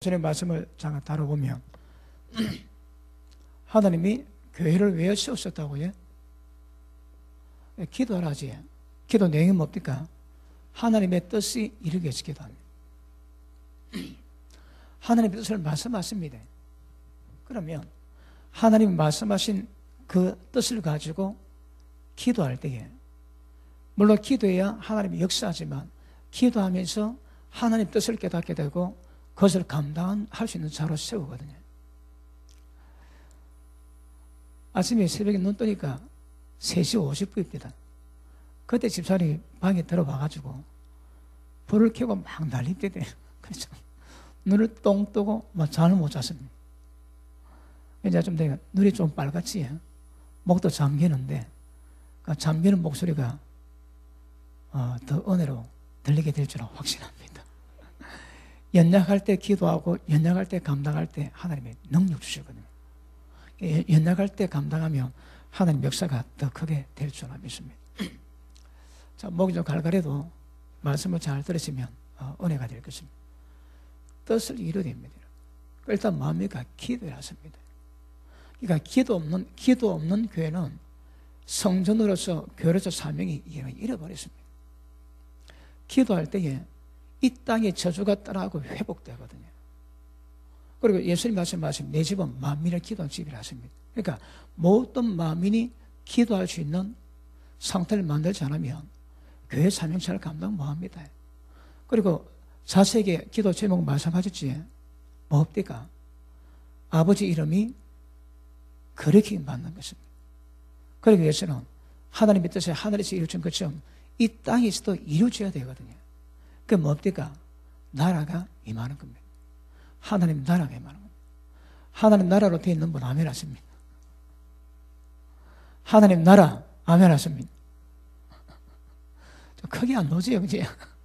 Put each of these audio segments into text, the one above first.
주님의 말씀을 잠깐 다뤄보면 하나님이 교회를 왜 세우셨다고요? 기도하라지. 기도 내용이 뭡니까? 하나님의 뜻이 이루게 해서 기도합니다. 하나님의 뜻을 말씀하십니다. 그러면 하나님이 말씀하신 그 뜻을 가지고 기도할 때에, 물론 기도해야 하나님이 역사하지만 기도하면서 하나님 뜻을 깨닫게 되고 그것을 감당할 수 있는 자로 세우거든요. 아침에 새벽에 눈 뜨니까 3시 50분입니다. 그때 집사람이 방에 들어와가지고 불을 켜고 막 난립대대. 그렇죠. 눈을 똥 뜨고 막 잠을 못 잤습니다. 이제 좀 내가 눈이 좀 빨갛지, 목도 잠기는데 그 잠기는 목소리가 더 은혜로 들리게 될 줄은 확신합니다. 연약할 때 기도하고 연약할 때 감당할 때 하나님의 능력 주시거든요. 연약할 때 감당하면 하나님 역사가 더 크게 될 줄 믿습니다. 자, 목이 좀 갈갈해도 말씀을 잘 들으시면 은혜가 될 것입니다. 뜻을 이루어야 됩니다. 일단 뭡니까? 기도해야 합니다. 그러니까 기도 없는 교회는 성전으로서 교회로서 사명이 잃어버렸습니다. 기도할 때에 이 땅의 저주가 따라하고 회복되거든요. 그리고 예수님 말씀하신 내 집은 만민을 기도하는 집이라 하십니다. 그러니까 모든 만민이 기도할 수 있는 상태를 만들지 않으면 교회 사명차를 감당 못합니다. 그리고 자세하게 기도 제목 말씀하셨지, 뭡니까? 아버지 이름이 거룩히 받는 것입니다. 그러기 위해서는 하나님의 뜻에 하늘에서 이루어진 것처럼 이 땅에서도 이루어져야 되거든요. 그게 뭡니까? 나라가 임하는 겁니다. 하나님 나라가 임하는 겁니다. 하나님 나라로 되어 있는 분 아멘 하십니다. 하나님 나라 아멘 하십니다. 좀 크게 안 놓지요, 그지?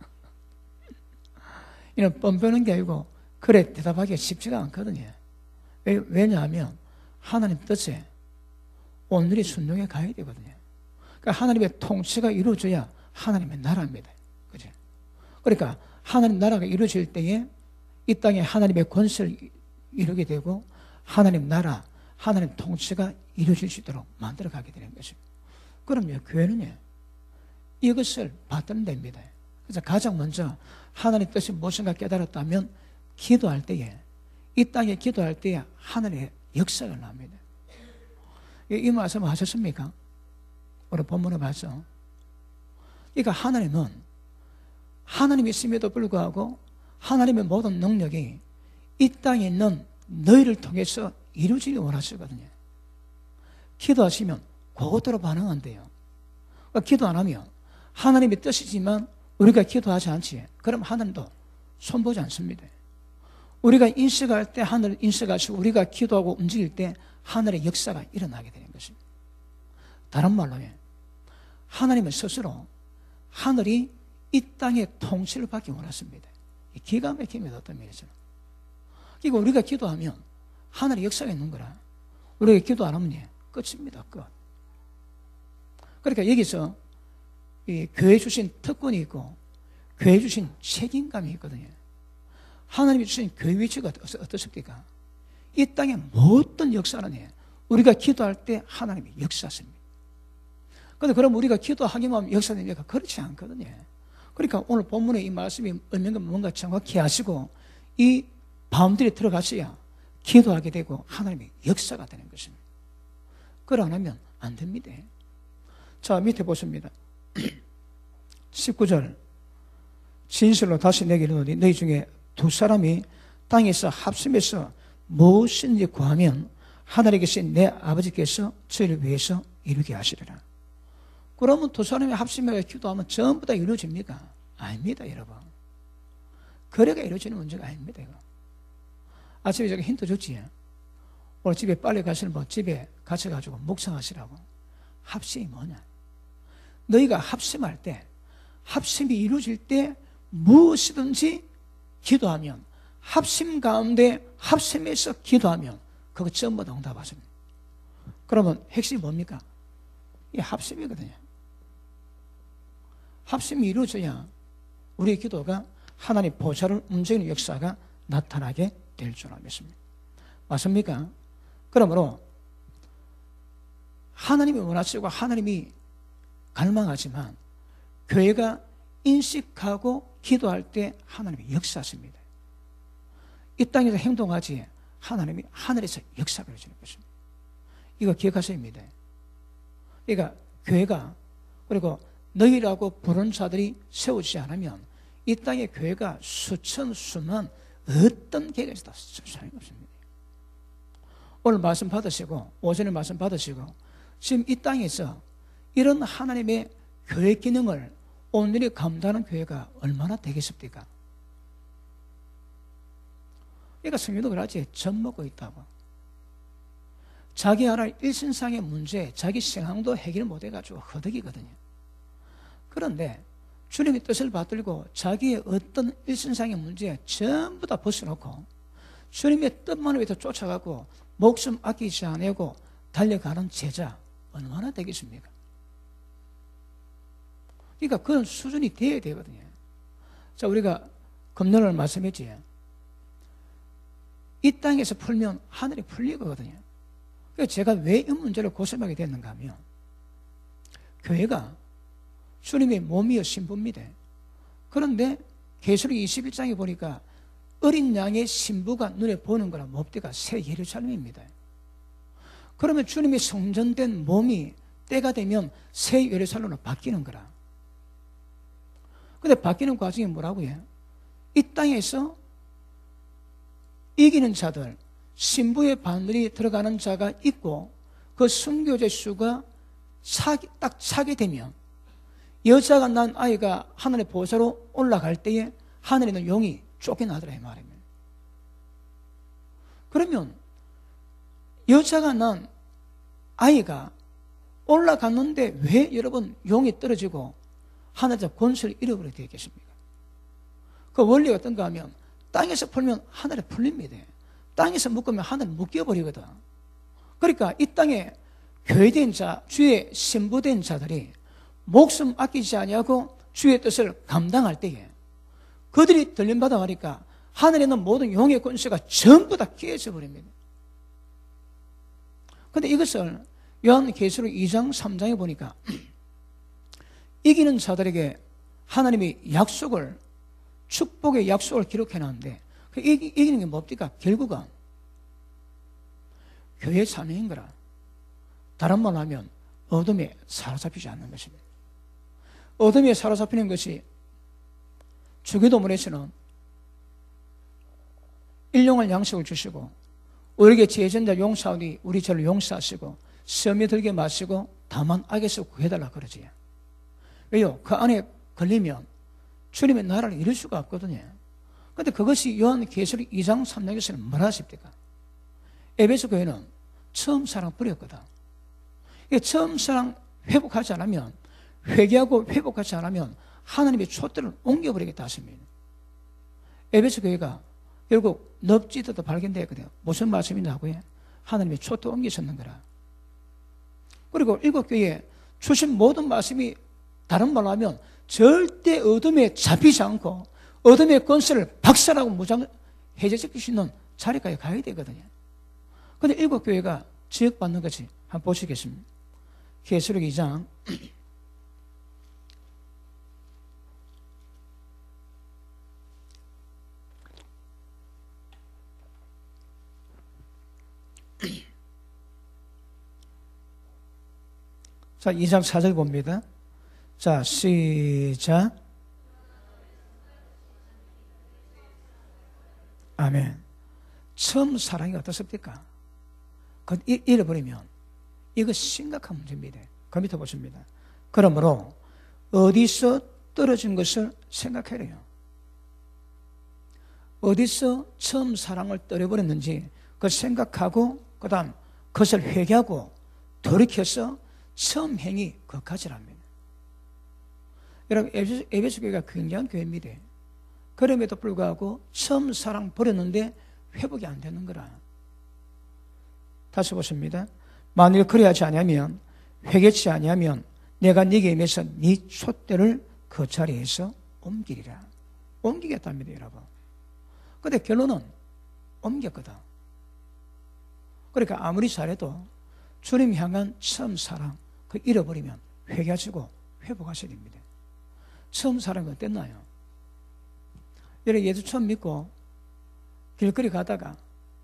이런 뻔뻔한 게 아니고 그래 대답하기가 쉽지가 않거든요. 왜냐하면 하나님 뜻에 오늘이 순종해 가야 되거든요. 그러니까 하나님의 통치가 이루어져야 하나님의 나라입니다. 그죠? 그러니까 하나님 나라가 이루어질 때에 이 땅에 하나님의 권세를 이루게 되고 하나님 나라, 하나님 통치가 이루어질 수 있도록 만들어 가게 되는 것입니다. 그럼요, 교회는요, 이것을 받들면 됩니다. 그래서 가장 먼저 하나님 뜻이 무엇인가 깨달았다면 기도할 때에, 이 땅에 기도할 때에 하늘의 역사가 납니다. 이 말씀 하셨습니까? 오늘 본문에 봐서. 그러니까 하나님은 하나님이 있음에도 불구하고 하나님의 모든 능력이 이 땅에 있는 너희를 통해서 이루어지기 원하시거든요. 기도하시면 그것대로 반응한대요. 그러니까 기도 안 하면 하나님의 뜻이지만 우리가 기도하지 않지, 그럼 하나님도 손보지 않습니다. 우리가 인식할 때 하늘을 인식하시고 우리가 기도하고 움직일 때 하늘의 역사가 일어나게 되는 것입니다. 다른 말로 하나님은 스스로 하늘이 이 땅의 통치를 받기 원하십니다. 기가 막힙니다. 어떤 면에서는. 그러니까 우리가 기도하면 하늘의 역사가 있는 거라. 우리가 기도 안 하면 끝입니다. 끝. 그러니까 여기서 이 교회 주신 특권이 있고 교회 주신 책임감이 있거든요. 하나님이 주신 교회 위치가 어떻습니까? 이 땅의 모든 역사는 우리가 기도할 때 하나님이 역사하십니다. 그런데 그럼 우리가 기도하기만 하면 역사되니까 그렇지 않거든요. 그러니까 오늘 본문에 이 말씀이 의미가 뭔가 정확히 하시고 이 바운드리에 들어가셔야 기도하게 되고 하나님의 역사가 되는 것입니다. 그걸 안 하면 안 됩니다. 자, 밑에 보십니다. 19절. 진실로 다시 내게 이르노니 너희 중에 두 사람이 땅에서 합심해서 무엇인지 구하면 하늘에 계신 내 아버지께서 저희를 위해서 이루게 하시리라. 그러면 두 사람이 합심해서 기도하면 전부 다 이루어집니까? 아닙니다, 여러분. 거래가 이루어지는 문제가 아닙니다, 이거. 아침에 제가 힌트 줬지. 오늘 집에 빨리 가시는 분 집에 갇혀가지고 묵상하시라고. 합심이 뭐냐? 너희가 합심할 때, 합심이 이루어질 때 무엇이든지 기도하면, 합심 가운데 합심해서 기도하면 그거 전부 다 응답하십니다. 그러면 핵심이 뭡니까? 이 합심이거든요. 합심이 이루어져야 우리의 기도가 하나님 보좌를 움직이는 역사가 나타나게 될 줄 믿습니다. 맞습니까? 그러므로 하나님이 원하시고 하나님이 갈망하지만 교회가 인식하고 기도할 때 하나님이 역사하십니다. 이 땅에서 행동하지 하나님이 하늘에서 역사를 해주는 것입니다. 이거 기억하셔야 합니다. 그러니까 교회가 그리고 너희라고 부른 자들이 세우지 않으면 이 땅의 교회가 수천 수만 어떤 계획에서 다 소용이 없습니다. 오늘 말씀 받으시고 오전에 말씀 받으시고 지금 이 땅에서 이런 하나님의 교회 기능을 오늘이 감당하는 교회가 얼마나 되겠습니까? 그러니까 성경도 그러지 젖먹고 있다고. 자기 하나 일신상의 문제, 자기 신앙도 해결 못해가지고 허덕이거든요. 그런데 주님의 뜻을 받들고 자기의 어떤 일신상의 문제 전부 다 벗어놓고 주님의 뜻만을 위해서 쫓아가고 목숨 아끼지 않고 달려가는 제자 얼마나 되겠습니까? 그러니까 그런 수준이 되어야 되거든요. 자, 우리가 금년을 말씀했지. 이 땅에서 풀면 하늘이 풀리거든요. 그래서 제가 왜 이 문제를 고심하게 됐는가 하면 교회가 주님의 몸이여 신부입니다. 그런데 계시록 21장에 보니까 어린 양의 신부가 눈에 보는 거라 몹대가 새 예루살렘입니다. 그러면 주님의 성전된 몸이 때가 되면 새 예루살렘으로 바뀌는 거라. 근데 바뀌는 과정이 뭐라고요? 이 땅에서 이기는 자들, 신부의 바늘이 들어가는 자가 있고 그 순교자 수가 딱 차게 되면 여자가 난 아이가 하늘의 보좌로 올라갈 때에 하늘에 있는 용이 쫓겨나더라 이 말입니다. 그러면 여자가 난 아이가 올라갔는데 왜 여러분 용이 떨어지고 하늘에서 권세를 잃어버리게 되겠습니까? 그 원리가 어떤가 하면 땅에서 풀면 하늘에 풀립니다. 땅에서 묶으면 하늘에 묶여버리거든. 그러니까 이 땅에 교회된 자, 주의 신부된 자들이 목숨 아끼지 아니하고 주의 뜻을 감당할 때에 그들이 들림받아 하니까 하늘에 있는 모든 용의 권세가 전부 다 깨져 버립니다. 그런데 이것을 요한계시록 2장 3장에 보니까 이기는 자들에게 하나님이 약속을 축복의 약속을 기록해 놨는데 그 이기는 게 뭡니까? 결국은 교회의 사명인 거라. 다른 말로 하면 어둠에 사로잡히지 않는 것입니다. 어둠에 사로잡히는 것이 주기도문에서는 일용할 양식을 주시고 우리에게 죄전자 용서하니 우리 죄를 용서하시고 섬에 들게 마시고 다만 악에서 구해달라 그러지. 왜요? 그 안에 걸리면 주님의 나라를 이룰 수가 없거든요. 그런데 그것이 요한계시록 2장 3장에서는 뭐라 하십니까? 에베소 교회는 처음 사랑 버렸거든. 처음 사랑 회복하지 않으면 회개하고 회복하지 않으면 하나님의 촛대를 옮겨버리겠다 하십니다. 에베소 교회가 결국 넙지도도 발견되었거든요. 무슨 말씀이냐고요? 하나님의 촛대 옮기셨는 거라. 그리고 일곱 교회에 주신 모든 말씀이 다른 말로 하면 절대 어둠에 잡히지 않고 어둠의 권세를 박살하고 무장 해제시킬 수 있는 자리까지 가야 되거든요. 그런데 일곱 교회가 지역받는 것이 한번 보시겠습니다. 계시록 2장 자, 2장 4절 봅니다. 자, 시작. 아멘. 처음 사랑이 어떻습니까? 그걸 잃어버리면 이거 심각한 문제입니다. 그 밑에 보십니다. 그러므로 어디서 떨어진 것을 생각해야 해요. 어디서 처음 사랑을 떨어버렸는지 그걸 생각하고 그 다음 그것을 회개하고 돌이켜서 처음 행위 그것까지랍니다. 여러분 에베소 교회가 굉장한 교회입니다. 그럼에도 불구하고 처음 사랑 버렸는데 회복이 안 되는 거라. 다시 보십니다. 만일 그리하지 아니하면 회개치 아니하면 내가 네게 임해서 네 촛대를 그 자리에서 옮기리라. 옮기겠답니다, 여러분. 근데 결론은 옮겼거든. 그러니까 아무리 잘해도 주님 향한 처음 사랑, 그 잃어버리면 회개하시고 회복하셔야 됩니다. 처음 사랑은 어땠나요? 여러분, 예수 처음 믿고 길거리 가다가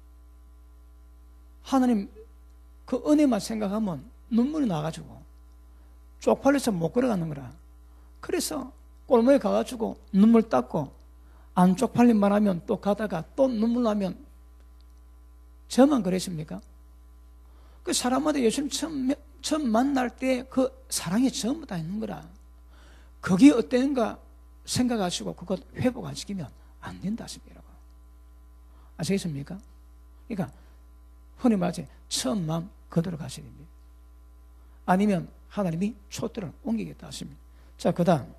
하나님 그 은혜만 생각하면 눈물이 나가지고 쪽팔려서 못 걸어가는 거라. 그래서 골목에 가가지고 눈물 닦고 안 쪽팔린 말 하면 또 가다가 또 눈물 나면 저만 그랬습니까? 그 사람마다 예수님 처음 만날 때 그 사랑이 전부 다 있는 거라. 그게 어땠는가 생각하시고 그것 회복 안 시키면 안 된다 하십니다. 아시겠습니까? 그러니까 흔히 말하지 처음 마음 그대로 가셔야 됩니다. 아니면 하나님이 촛대를 옮기겠다 하십니다. 자, 그 다음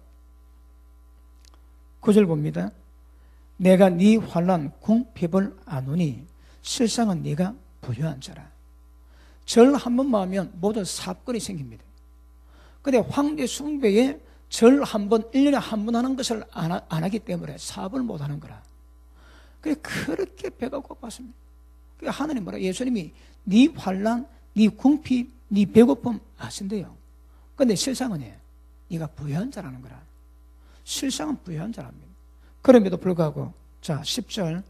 9절 봅니다. 내가 네 환난 궁핍을 아노니 실상은 네가 부유한 자라. 절 한 번만 하면 모든 사건이 생깁니다. 근데 황제 숭배에 절 한 번, 1년에 한 번 하는 것을 안 하기 때문에 사업을 못 하는 거라. 그렇게 배가 고팠습니다. 하나님 뭐라? 예수님이 네 환난, 네 궁핍, 네 배고픔 아신대요. 근데 실상은 네가 부유한 자라는 거라. 실상은 부유한 자랍니다. 그럼에도 불구하고 자 10절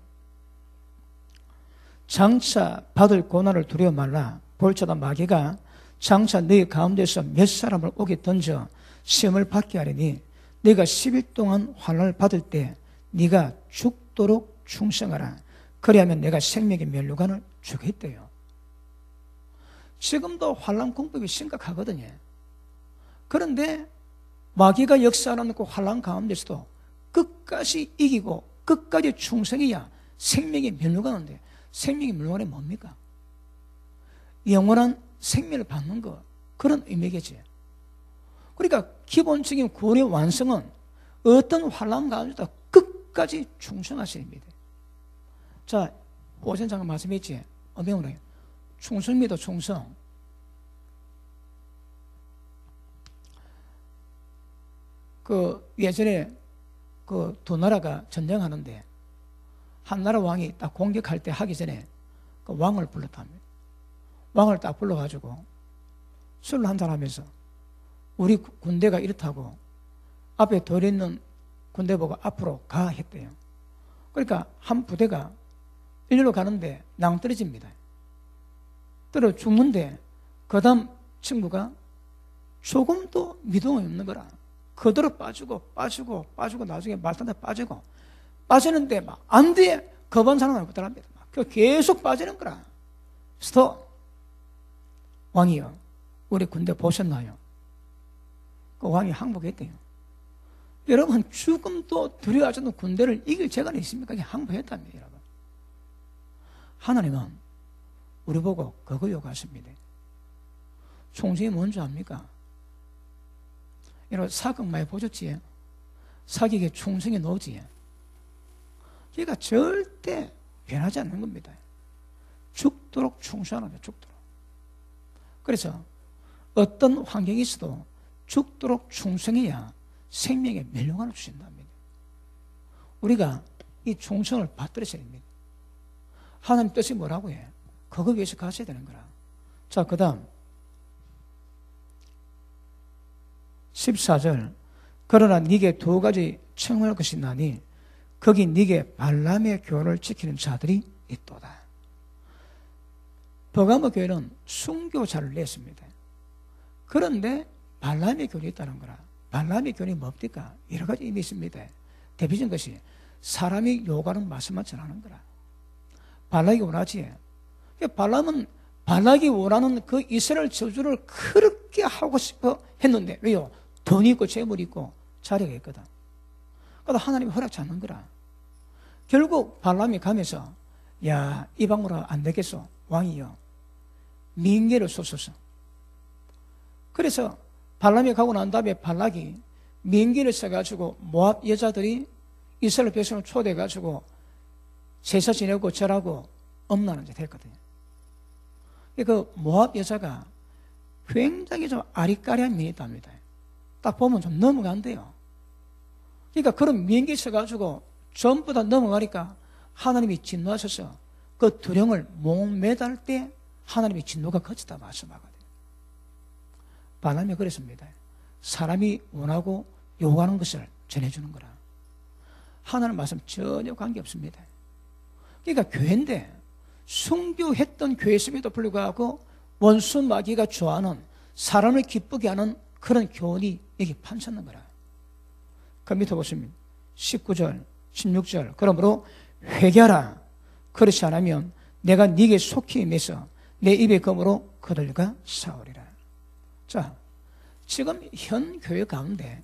장차 받을 고난을 두려워 말라. 볼지어다 마귀가 장차 너희 가운데서 몇 사람을 오게 던져 시험을 받게 하리니 네가 10일 동안 환난을 받을 때 네가 죽도록 충성하라. 그리하면 내가 생명의 면류관을 주겠대요. 지금도 환난 공법이 심각하거든요. 그런데 마귀가 역사하는 그 환난 가운데서도 끝까지 이기고 끝까지 충성해야 생명의 면류관인데 생명의 면류관이 뭡니까? 영원한 생명을 받는 것, 그런 의미겠지. 그러니까 기본적인 구원의 완성은 어떤 환난 가운데도 끝까지 충성하셔야 됩니다. 자, 오전 잠깐 말씀했지. 어명으로 충성입니다. 충성. 그 예전에 그 두 나라가 전쟁하는데 한 나라 왕이 딱 공격할 때 하기 전에 그 왕을 불렀답니다. 왕을 딱 불러가지고 술을 한잔 하면서 우리 군대가 이렇다고 앞에 덜 있는 군대 보고 앞으로 가 했대요. 그러니까 한 부대가 일리로 가는데 낭떠러집니다. 떨어 죽는데 그 다음 친구가 조금도 미동이 없는 거라. 그대로 빠지고 나중에 말단에 빠지는데 막 안 돼! 겁한 사람은 없더랍니다. 계속 빠지는 거라. 스톱! 왕이요, 우리 군대 보셨나요? 그 왕이 항복했대요. 여러분, 죽음도 두려워하지 않는 군대를 이길 재간이 있습니까? 항복했답니다, 여러분. 하나님은 우리 보고 그거 요구하십니다. 충성이 뭔지 압니까? 여러분, 사극 많이 보셨지? 사극에 충성이 나오지? 그러니까 절대 변하지 않는 겁니다. 죽도록 충성하는 거예요, 죽도록. 그래서 어떤 환경이 있어도 죽도록 충성해야 생명의 멸류관을 주신답니다. 우리가 이 충성을 받들으셔야 됩니다. 하나님 뜻이 뭐라고 해? 그거 위해서 가셔야 되는 거라. 자, 그 다음 14절 그러나 네게 두 가지 청할 것이 나니 거기 네게 발람의 교를 지키는 자들이 있도다. 버가모 교회는 순교자를 냈습니다. 그런데 발람의 교리 있다는 거라. 발람의 교리 뭡니까? 여러 가지 의미 있습니다. 대표적인 것이 사람이 요구하는 말씀만 전하는 거라. 발락이 원하지. 발람은 발락이 원하는 그 이스라엘 저주를 그렇게 하고 싶어 했는데 왜요? 돈이 있고 재물이 있고 자리가 있거든. 그래도 하나님이 허락치 않는 거라. 결국 발람이 가면서 야, 이 방으로 안 되겠어. 왕이요, 민계를 쏘소서. 그래서 발람이 가고 난 다음에 발락이 민계를 써가지고 모압 여자들이 이스라엘 백성을 초대해가지고 제사 지내고 절하고 엄란한 게 됐거든요. 그 모압 여자가 굉장히 좀 아리까리한 면이 있답니다. 딱 보면 좀 넘어간대요. 그러니까 그런 민계 써가지고 전부 다 넘어가니까 하나님이 진노하셔서 그 두령을 목매달 때 하나님의 진노가 거치다 말씀하거든요. 발람이 그랬습니다. 사람이 원하고 요구하는 것을 전해주는 거라. 하나님 말씀 전혀 관계없습니다. 그러니까 교회인데 순교했던 교회임에도 불구하고 원수 마귀가 좋아하는 사람을 기쁘게 하는 그런 교훈이 여기 판쳤는 거라. 그 밑에 보시면 19절, 16절 그러므로 회개하라. 그렇지 않으면 내가 네게 속히 임해서 내 입의 검으로 그들과 싸우리라. 자, 지금 현 교회 가운데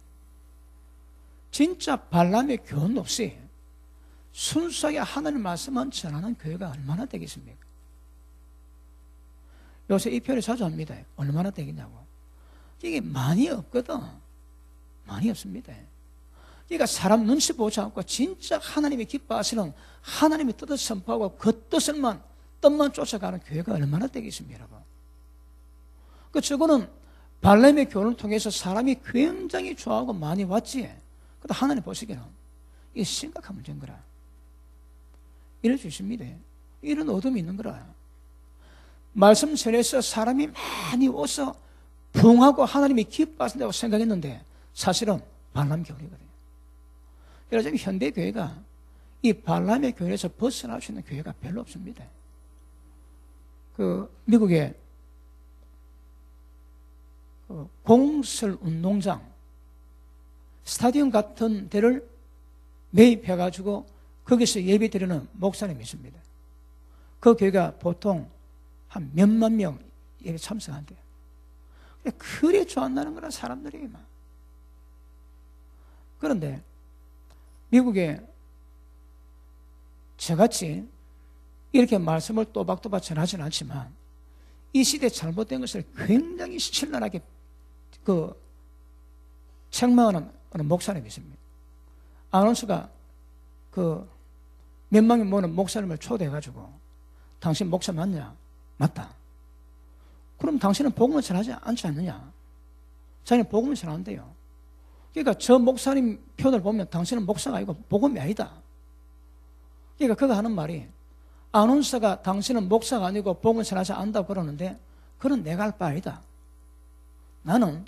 진짜 발람의 교훈 없이 순수하게 하나님 말씀만 전하는 교회가 얼마나 되겠습니까? 요새 이 표현을 자주 합니다. 얼마나 되겠냐고. 이게 많이 없거든. 많이 없습니다. 그러니까 사람 눈치 보지 않고 진짜 하나님이 기뻐하시는 하나님의 뜻을 선포하고 그 뜻만 쫓아가는 교회가 얼마나 되겠습니까, 여러분? 그 저거는 발람의 교훈을 통해서 사람이 굉장히 좋아하고 많이 왔지. 근데 하나님 보시기에는 이게 심각한 문제인 거라. 이럴 수 있습니다. 이런 어둠이 있는 거라. 말씀 전에서 사람이 많이 와서 부흥하고 하나님이 기뻐하신다고 생각했는데 사실은 발람 교훈이거든요. 그래서 지금 현대 교회가 이 발람의 교회에서 벗어날 수 있는 교회가 별로 없습니다. 그 미국의 공설 운동장 스타디움 같은 데를 매입해가지고 거기서 예배 드리는 목사님이 있습니다. 그 교회가 보통 한 몇만 명 예배 참석한대요. 그래 좋아한다는 거라 사람들이 막. 그런데 미국에 저같이 이렇게 말씀을 또박또박 전하지는 않지만 이 시대에 잘못된 것을 굉장히 신랄하게 책망하는 목사님이 있습니다. 아나운서가 몇 명이 모는 목사님을 초대해가지고 당신 목사 맞냐? 맞다. 그럼 당신은 복음을 전하지 않지 않느냐? 자기는 복음을 전하는데요. 그러니까 저 목사님 표현을 보면 당신은 목사가 아니고 복음이 아니다. 그러니까 그가 하는 말이 아나운서가 당신은 목사가 아니고 복음을 전하지 않는다고 그러는데 그건 내가 할 바 아니다. 나는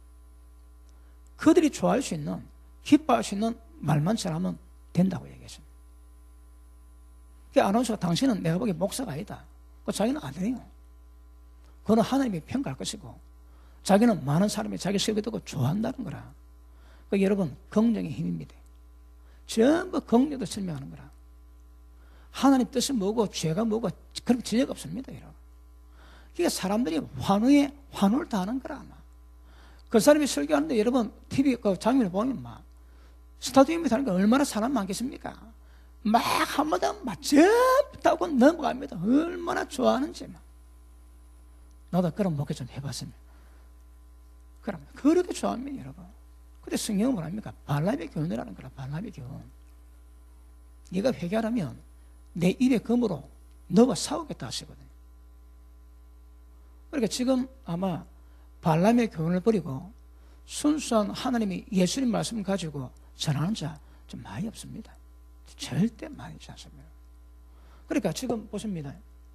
그들이 좋아할 수 있는 기뻐할 수 있는 말만 전하면 된다고 얘기했습니다. 그러니까 아나운서가 당신은 내가 보기에 목사가 아니다. 자기는 아니에요. 그거는 하나님이 평가할 것이고 자기는 많은 사람이 자기 설교 듣고 좋아한다는 거라. 여러분 긍정의 힘입니다. 전부 긍정도 설명하는 거라. 하나님 뜻이 뭐고 죄가 뭐고 그런 지적 없습니다. 여러분. 그러니까 사람들이 환호를 다 하는 거라. 그 사람이 설교하는데 여러분 TV 그 장면을 보면 막 스타디움에 사는 게 얼마나 사람 많겠습니까? 막 한마디 막 전부 타고 넘어갑니다. 얼마나 좋아하는지 막. 나도 그런 목회 좀 해봤으면. 그럼 그렇게 좋아합니다, 여러분. 근데 성경은 뭐랍니까? 발람의 교훈이라는 거라. 발람의 교훈. 네가 회개하라면 내 입의 검으로 너와 싸우겠다 하시거든요. 그러니까 지금 아마 발람의 교훈을 버리고 순수한 하나님의 예수님 말씀 가지고 전하는 자 좀 많이 없습니다. 절대 많이 있지 않습니다. 그러니까 지금 보십니다.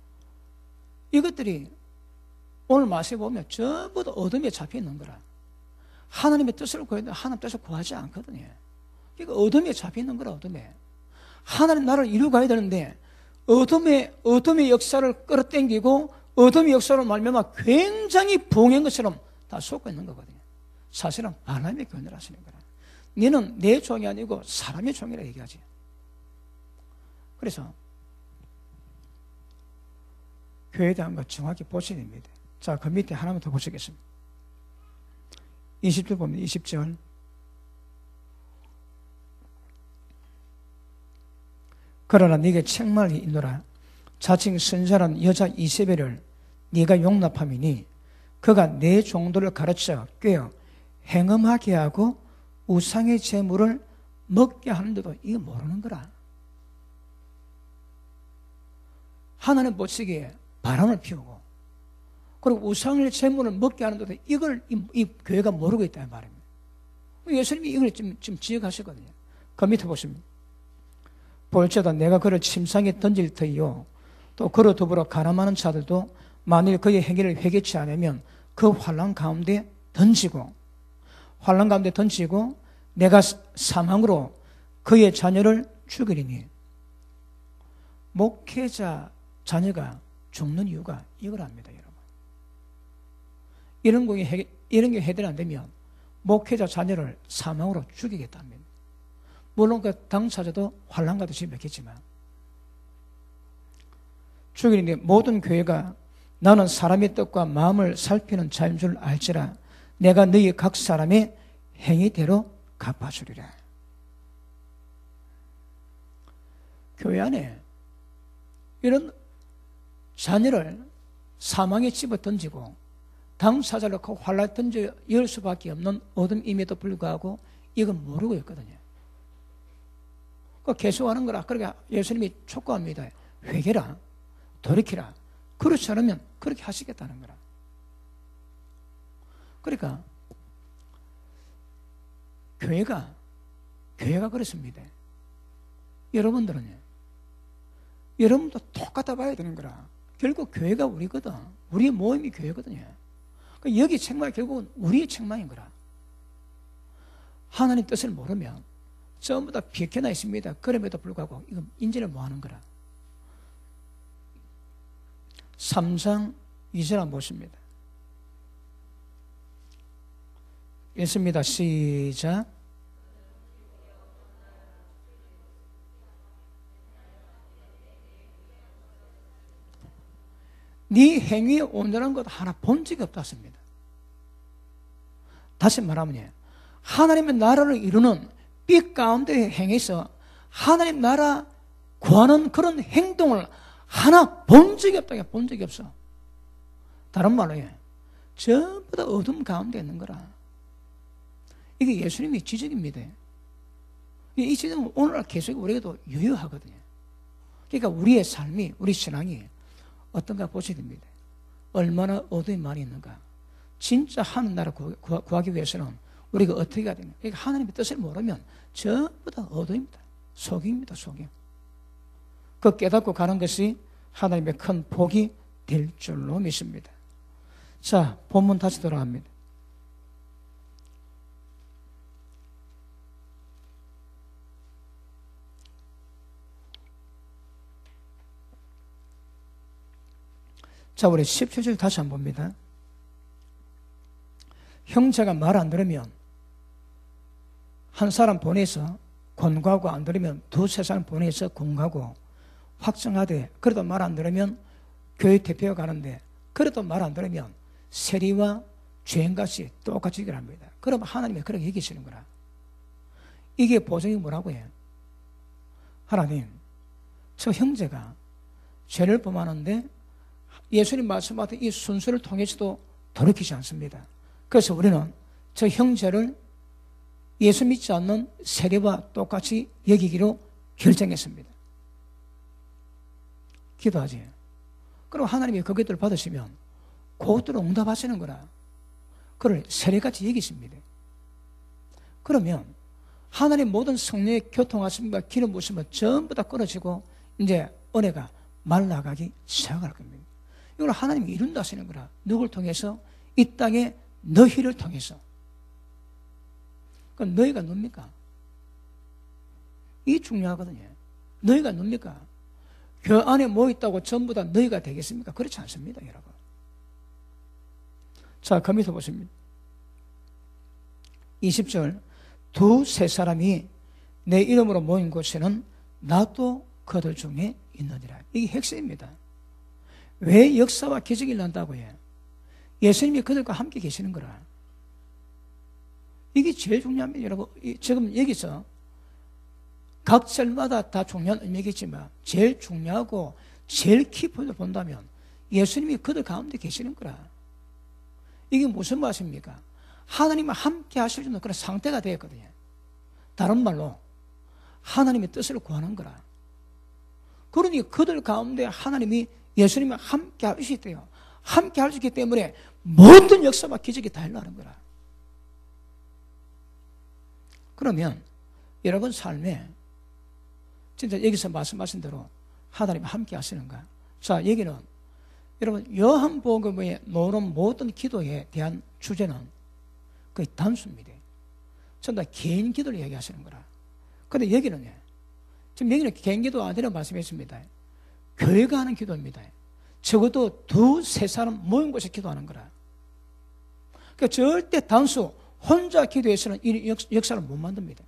이것들이 오늘 말씀에 보면 전부 다 어둠에 잡혀 있는 거라. 하나님의 뜻을 구했는데 하나님 뜻을 구하지 않거든요. 그러니까 어둠에 잡혀 있는 거라. 어둠에. 하나님 나라를 이루고 가야 되는데 어둠의 역사를 끌어당기고 어둠의 역사로 말미암아 굉장히 부흥한 것처럼 다 속고 있는 거거든요. 사실은 발람의 교훈을 하시는 거라. 너는 내 종이 아니고 사람의 종이라 얘기하지. 그래서 교회에 대한 것 정확히 보셔야 됩니다. 자, 그 밑에 하나만 더 보시겠습니다. 20절 보면 20절. 그러나 네게 책망을 있노라. 자칭 선자란 여자 이세벨을 네가 용납함이니 그가 내 종들을 가르쳐 꿰어 행음하게 하고 우상의 제물을 먹게 하는데도 이거 모르는 거라. 하나님 보시기에 바람을 피우고 그리고 우상의 제물을 먹게 하는데도 이걸 이 교회가 모르고 있다는 말입니다. 예수님이 이걸 지금 지적하시거든요. 그 밑에 보시면 볼지어다 내가 그를 침상에 던질 터이요 또 그로 더불어 가늠하는 자들도 만일 그의 행위를 회개치 않으면 그 환난 가운데 던지고 내가 사망으로 그의 자녀를 죽이리니. 목회자 자녀가 죽는 이유가 이거랍니다, 여러분. 이런 게 해결 안 되면 목회자 자녀를 사망으로 죽이겠답니다. 물론 그 당사자도 환난과도 지겠지만 죽이니 모든 교회가 나는 사람의 뜻과 마음을 살피는 자인 줄 알지라 내가 너희 각 사람의 행위대로 갚아주리라. 교회 안에 이런 자녀를 사망에 집어 던지고 당사자를 그 활라 던져 열 수밖에 없는 어둠임에도 불구하고 이건 모르고 있거든요. 그 계속하는 거라. 그러니까 예수님이 촉구합니다. 회개라, 돌이키라. 그렇지 않으면 그렇게 하시겠다는 거라. 그러니까 교회가 그렇습니다. 여러분들은요, 여러분도 똑같아 봐야 되는 거라. 결국 교회가 우리거든. 우리의 모임이 교회거든요. 그러니까 여기 책망이 결국은 우리의 책망인 거라. 하나님 뜻을 모르면 전부 다 비켜나 있습니다. 그럼에도 불구하고 이건 인지를 못 하는 거라. 3장 2절 한번 보십니다. 읽습니다. 시작. 네 행위에 온전한 것 하나 본 적이 없다습니다. 다시 말하면 하나님의 나라를 이루는 빛 가운데 행해서 하나님 나라 구하는 그런 행동을 하나 본 적이 없다. 본 적이 없어. 다른 말로 전부 다 어둠 가운데 있는 거라. 이게 예수님의 지적입니다. 이 지적은 오늘날 계속 우리에게도 유효하거든요. 그러니까 우리의 삶이, 우리 신앙이 어떤가 보셔야 됩니다. 얼마나 어둠이 많이 있는가. 진짜 하늘 나라 구하기 위해서는 우리가 어떻게 해야 되냐. 그러니까 하나님의 뜻을 모르면 전부 다 어둠입니다. 속임입니다. 속임. 그 깨닫고 가는 것이 하나님의 큰 복이 될 줄로 믿습니다. 자, 본문 다시 돌아갑니다. 자, 우리 17절 다시 한번 봅니다. 형제가 말 안 들으면 한 사람 보내서 권고하고 안 들으면 두세 사람 보내서 권고하고 확정하되 그래도 말 안 들으면 교회 대표가 가는데 그래도 말 안 들으면 세리와 죄인같이 똑같이 얘기를 합니다. 그럼 하나님이 그렇게 얘기하시는 거라. 이게 보증이 뭐라고 해요? 하나님, 저 형제가 죄를 범하는데 예수님 말씀하신 이 순서를 통해서도 돌이키지 않습니다. 그래서 우리는 저 형제를 예수 믿지 않는 세리와 똑같이 여기기로 결정했습니다. 기도하지. 그럼 하나님이 그 기도를 받으시면 그것들을 응답하시는 거라. 그를 세리같이 여기십니다. 그러면 하나님 모든 성령의 교통하심과 기름 부으심은 전부 다 끊어지고 이제 은혜가 말라가기 시작할 겁니다. 이걸 하나님이 이룬다 하시는 거라. 누굴 통해서? 이 땅에 너희를 통해서. 그럼 너희가 뭡니까? 이게 중요하거든요. 너희가 뭡니까? 그 안에 뭐 있다고 전부 다 너희가 되겠습니까? 그렇지 않습니다, 여러분. 자, 그 밑에 보십니다. 20절. 두세 사람이 내 이름으로 모인 곳에는 나도 그들 중에 있느니라. 이게 핵심입니다. 왜 역사와 기적이 일어난다고 해요? 예수님이 그들과 함께 계시는 거라. 이게 제일 중요합니다, 여러분. 지금 여기서 각 절마다 다 중요한 의미겠지만 제일 중요하고 제일 키포인트를 본다면 예수님이 그들 가운데 계시는 거라. 이게 무슨 말씀입니까? 하나님과 함께 하실 수 있는 그런 상태가 되었거든요. 다른 말로 하나님의 뜻을 구하는 거라. 그러니 그들 가운데 하나님이 예수님과 함께 할 수 있대요. 함께 할 수 있기 때문에 모든 역사와 기적이 다 일어나는 거라. 그러면 여러분 삶에 진짜 여기서 말씀하신 대로 하나님 함께 하시는가? 자, 여기는 여러분 요한복음에 나오는 모든 기도에 대한 주제는 거의 단수입니다. 전부 다 개인 기도를 얘기하시는 거라. 근데 여기는 지금 여기는 개인 기도 아니라는 말씀했습니다. 교회가 하는 기도입니다. 적어도 두세 사람 모인 곳에 기도하는 거라. 그러니까 절대 단수 혼자 기도해서는 이 역사를 못 만듭니다.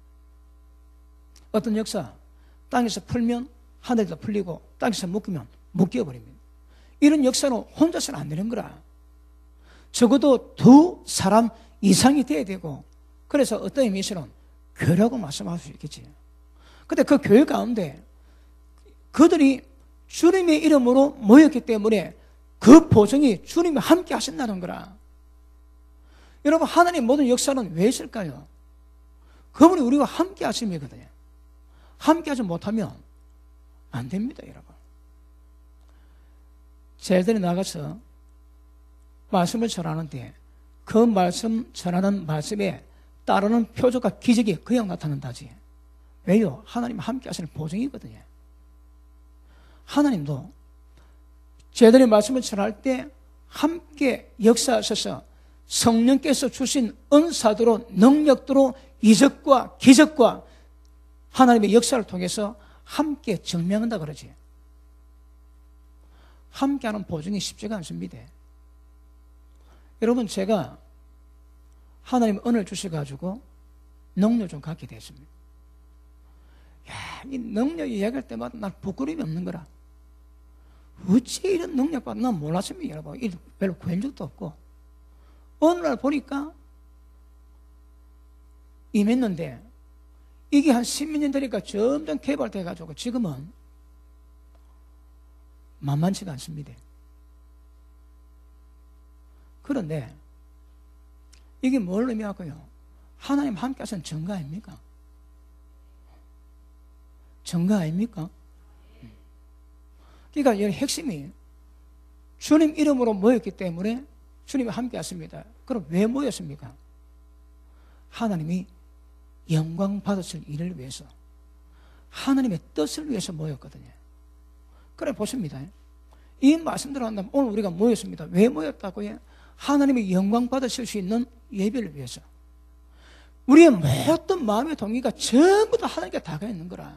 어떤 역사? 땅에서 풀면 하늘에서 풀리고 땅에서 묶으면 묶여버립니다. 이런 역사는 혼자서는 안 되는 거라. 적어도 두 사람 이상이 돼야 되고, 그래서 어떤 의미에서는 교회라고 말씀할 수 있겠지. 근데 그 교회 가운데 그들이 주님의 이름으로 모였기 때문에 그 보증이 주님이 함께 하신다는 거라. 여러분, 하나님 모든 역사는 왜 있을까요? 그분이 우리와 함께 하심이거든요. 함께 하지 못하면 안 됩니다, 여러분. 제자들이 나가서 말씀을 전하는데 그 말씀 전하는 말씀에 따르는 표적과 기적이 그냥 나타난다지. 왜요? 하나님 함께 하시는 보증이거든요. 하나님도 제자들이 말씀을 전할 때 함께 역사하셔서 성령께서 주신 은사대로 능력대로 이적과 기적과 하나님의 역사를 통해서 함께 증명한다 그러지. 함께하는 보증이 쉽지가 않습니다. 여러분, 제가 하나님 은혜를 주셔가지고 능력 좀 갖게 됐습니다. 야, 이 능력 이야기할 때마다 난 부끄러움이 없는 거라. 어찌 이런 능력 받나 난 몰랐습니다, 여러분. 별로 구한 적도 없고. 어느 날 보니까 임했는데 이게 한 10몇 년 되니까 점점 개발돼가지고 지금은 만만치가 않습니다. 그런데 이게 뭘 의미할까요? 하나님 함께 하시는 증거 아닙니까? 증거 아닙니까? 그러니까 이 핵심이 주님 이름으로 모였기 때문에 주님이 함께 하십니다. 그럼 왜 모였습니까? 하나님이 영광 받으실 일을 위해서, 하나님의 뜻을 위해서 모였거든요. 그래 보십니다. 이 말씀대로 한다면 오늘 우리가 모였습니다. 왜 모였다고요? 하나님의 영광 받으실 수 있는 예배를 위해서. 우리의 모든 마음의 동기가 전부 다 하나님께 다가 있는 거라.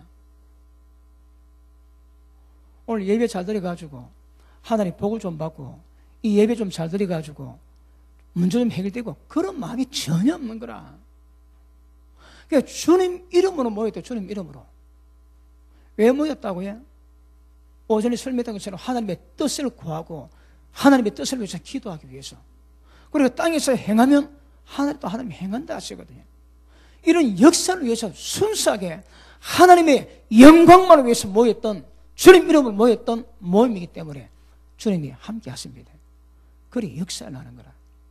오늘 예배 잘 드려가지고 하나님 복을 좀 받고 이 예배 좀 잘 드려가지고 문제 좀 해결되고 그런 마음이 전혀 없는 거라. 그러니까 주님 이름으로 모였대. 주님 이름으로. 왜 모였다고요? 오전에 설명했던 것처럼 하나님의 뜻을 구하고 하나님의 뜻을 위해서 기도하기 위해서. 그리고 땅에서 행하면 하나님도 하나님이 행한다 하시거든요. 이런 역사를 위해서 순수하게 하나님의 영광만을 위해서 모였던, 주님 이름으로 모였던 모임이기 때문에 주님이 함께 하십니다. 그리 역사를 하는 거라.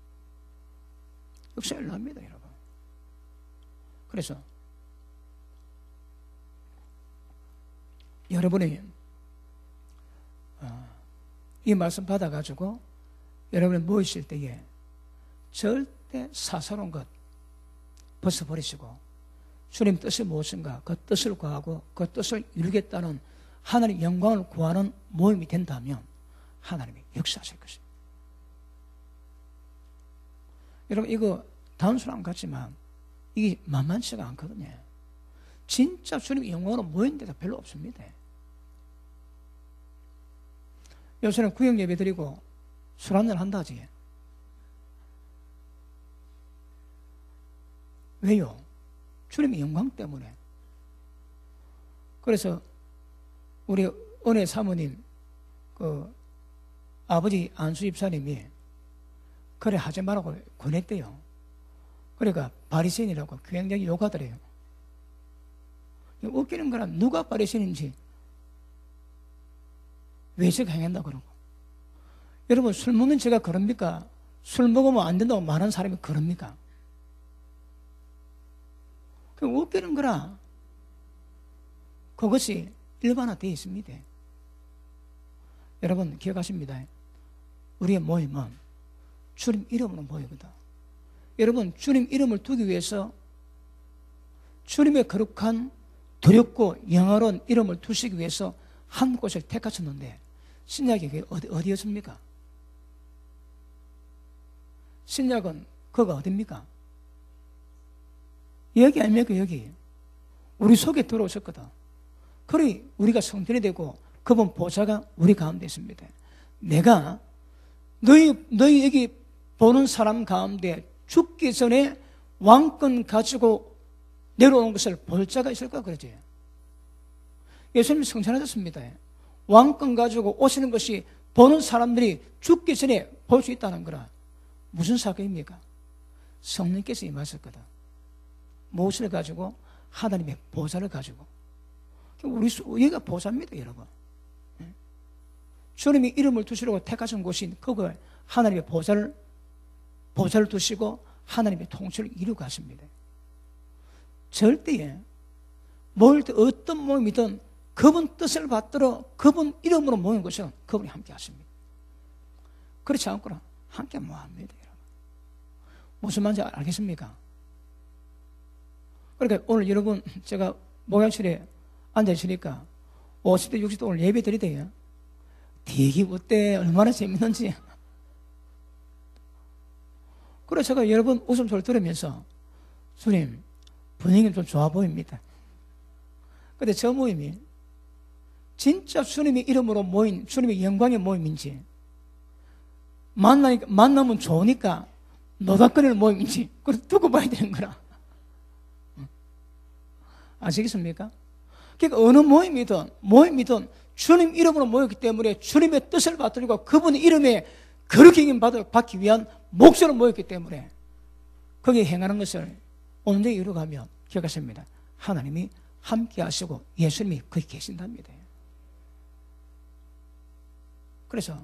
역사를 합니다, 여러분. 그래서 여러분이 이 말씀 받아가지고 여러분이 모이실 때에 절대 사사로운 것 벗어버리시고 주님 뜻이 무엇인가 그 뜻을 구하고 그 뜻을 이루겠다는 하나님의 영광을 구하는 모임이 된다면 하나님이 역사하실 것입니다. 여러분, 이거 단순한 것 같지만 이게 만만치가 않거든요. 진짜 주님의 영광으로 모인 데가 별로 없습니다. 요새는 구역 예배 드리고 술 한잔 한다지. 왜요? 주님의 영광 때문에. 그래서 우리 은혜 사모님 그 아버지 안수 집사님이 그래 하지 말라고 권했대요. 그러니까 바리새인이라고 굉장히 욕하더래요. 웃기는 거는 누가 바리새인인지 외식 행한다 그러고. 여러분, 술 먹는 제가 그럽니까? 술 먹으면 안 된다고 말하는 사람이 그럽니까? 그 웃기는 거라. 그것이 일반화되어 있습니다. 여러분 기억하십니다. 우리의 모임은 주님 이름으로 모이거든. 여러분, 주님 이름을 두기 위해서 주님의 거룩한 두렵고 영화로운 이름을 두시기 위해서 한 곳을 택하셨는데 신약이 그게 어디였습니까? 신약은 그가 어딥니까? 여기 아닙니까? 여기 우리 속에 들어오셨거든. 그러니 우리가 성전이 되고 그분 보좌가 우리 가운데 있습니다. 내가 너희 여기 보는 사람 가운데 죽기 전에 왕권 가지고 내려오는 것을 볼 자가 있을까 그러지. 예수님이 성찬하셨습니다. 왕권 가지고 오시는 것이 보는 사람들이 죽기 전에 볼 수 있다는 거라. 무슨 사건입니까? 성령께서 임하셨거든. 무엇을 가지고? 하나님의 보좌를 가지고. 우리 여기가 보좌입니다, 여러분. 주님이 이름을 두시려고 택하신 곳인 그걸 하나님의 보좌를 두시고 하나님의 통치를 이루고 하십니다. 절대에 어떤 모임이든 그분 뜻을 받들어 그분 이름으로 모인 것은 그분이 함께 하십니다. 그렇지 않고는 함께 못 합니다, 여러분. 무슨 말인지 알겠습니까? 그러니까 오늘 여러분 제가 목양실에 앉아있으니까 50대 60대 오늘 예배 드리대요. 대기부 때 얼마나 재밌는지. 그래서 제가 여러분 웃음소리를 들으면서 주님 분위기는 좀 좋아 보입니다. 근데 저 모임이 진짜 주님의 이름으로 모인 주님의 영광의 모임인지 만나면 좋으니까 노닥거리는 모임인지 그걸 두고 봐야 되는 거라. 아시겠습니까? 그러니까 어느 모임이든 주님 이름으로 모였기 때문에 주님의 뜻을 받들고 그분의 이름에 거룩히 받기 위한 목적으로 모였기 때문에 거기에 행하는 것을 온전히 이루어가면 기억하십니다. 하나님이 함께 하시고 예수님이 거기 계신답니다. 그래서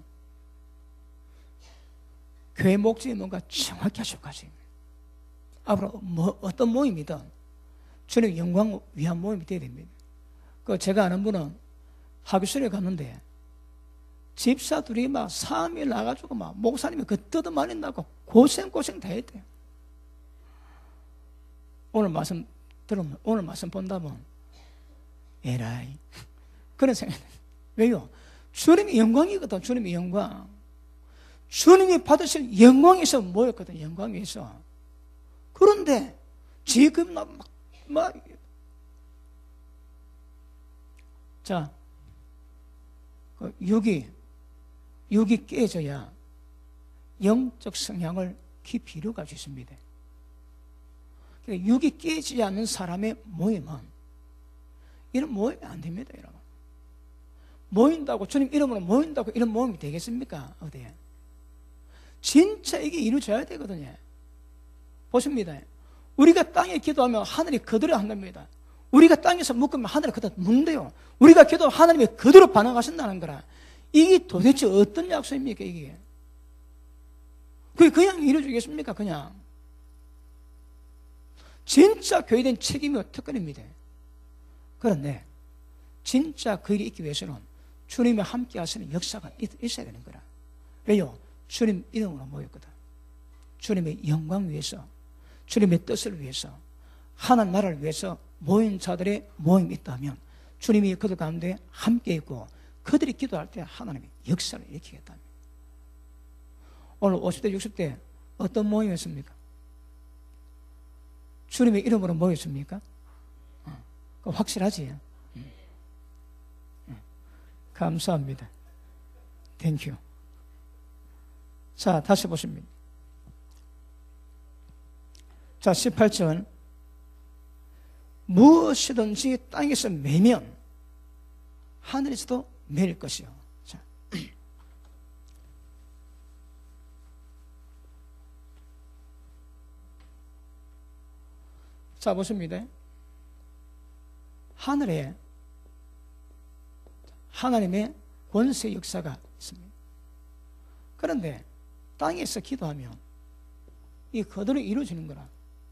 교회 목적이 뭔가 정확히 하셔가지고 앞으로 어떤 모임이든 주님의 영광을 위한 모임이 되어야 됩니다. 제가 아는 분은 하교실에 갔는데 집사들이 막 3일 나가지고 막 목사님이 그 뜯어말린다고 고생 다 했대요. 오늘 말씀 본다면 에라이 그런 생각이 들어요. 왜요? 주님의 영광이거든. 주님의 영광. 주님이 받으실 영광에서 모였거든. 영광에서. 그런데 지금 자, 육이 깨져야 영적 성향을 깊이 이루어갈 수 있습니다. 그러니까 육이 깨지지 않는 사람의 모임은 이런 모임이 안 됩니다, 여러분. 모인다고 주님 이름으로 모인다고 이런 모임이 되겠습니까? 어디에? 진짜 이게 이루어져야 되거든요. 보십니다. 우리가 땅에 기도하면 하늘이 그대로 한답니다. 우리가 땅에서 묶으면 하늘이 그대로 묻는데요. 우리가 기도하면 하나님이 그대로 반응하신다는 거라. 이게 도대체 어떤 약속입니까, 이게? 그게 그냥 이루어지겠습니까, 그냥? 진짜 교회된 책임이고 특권입니다. 그런데 진짜 그 일이 있기 위해서는 주님이 함께 하시는 역사가 있어야 되는 거라. 왜요? 주님 이름으로 모였거든. 주님의 영광 위해서, 주님의 뜻을 위해서, 하나님 나라를 위해서 모인 자들의 모임이 있다면 주님이 그들 가운데 함께 있고 그들이 기도할 때 하나님이 역사를 일으키겠답니다. 오늘 50대 60대 어떤 모임이었습니까? 주님의 이름으로 모였습니까? 확실하지? 감사합니다. 땡큐. 자, 다시 보십니다. 자, 18절. 무엇이든지 땅에서 매면 하늘에서도 매일 것이요. 자, 보십니다. 하늘에 하나님의 권세 역사가 있습니다. 그런데 땅에서 기도하면 이 그대로 이루어지는 거라.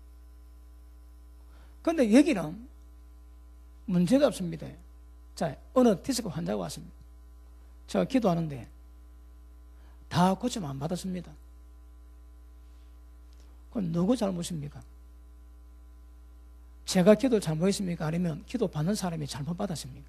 그런데 여기는 문제가 없습니다. 자, 어느 디스크 환자가 왔습니다. 제가 기도하는데 다 고침 안 받았습니다. 그건 누구 잘못입니까? 제가 기도 잘못했습니까? 아니면 기도 받는 사람이 잘못 받았습니까?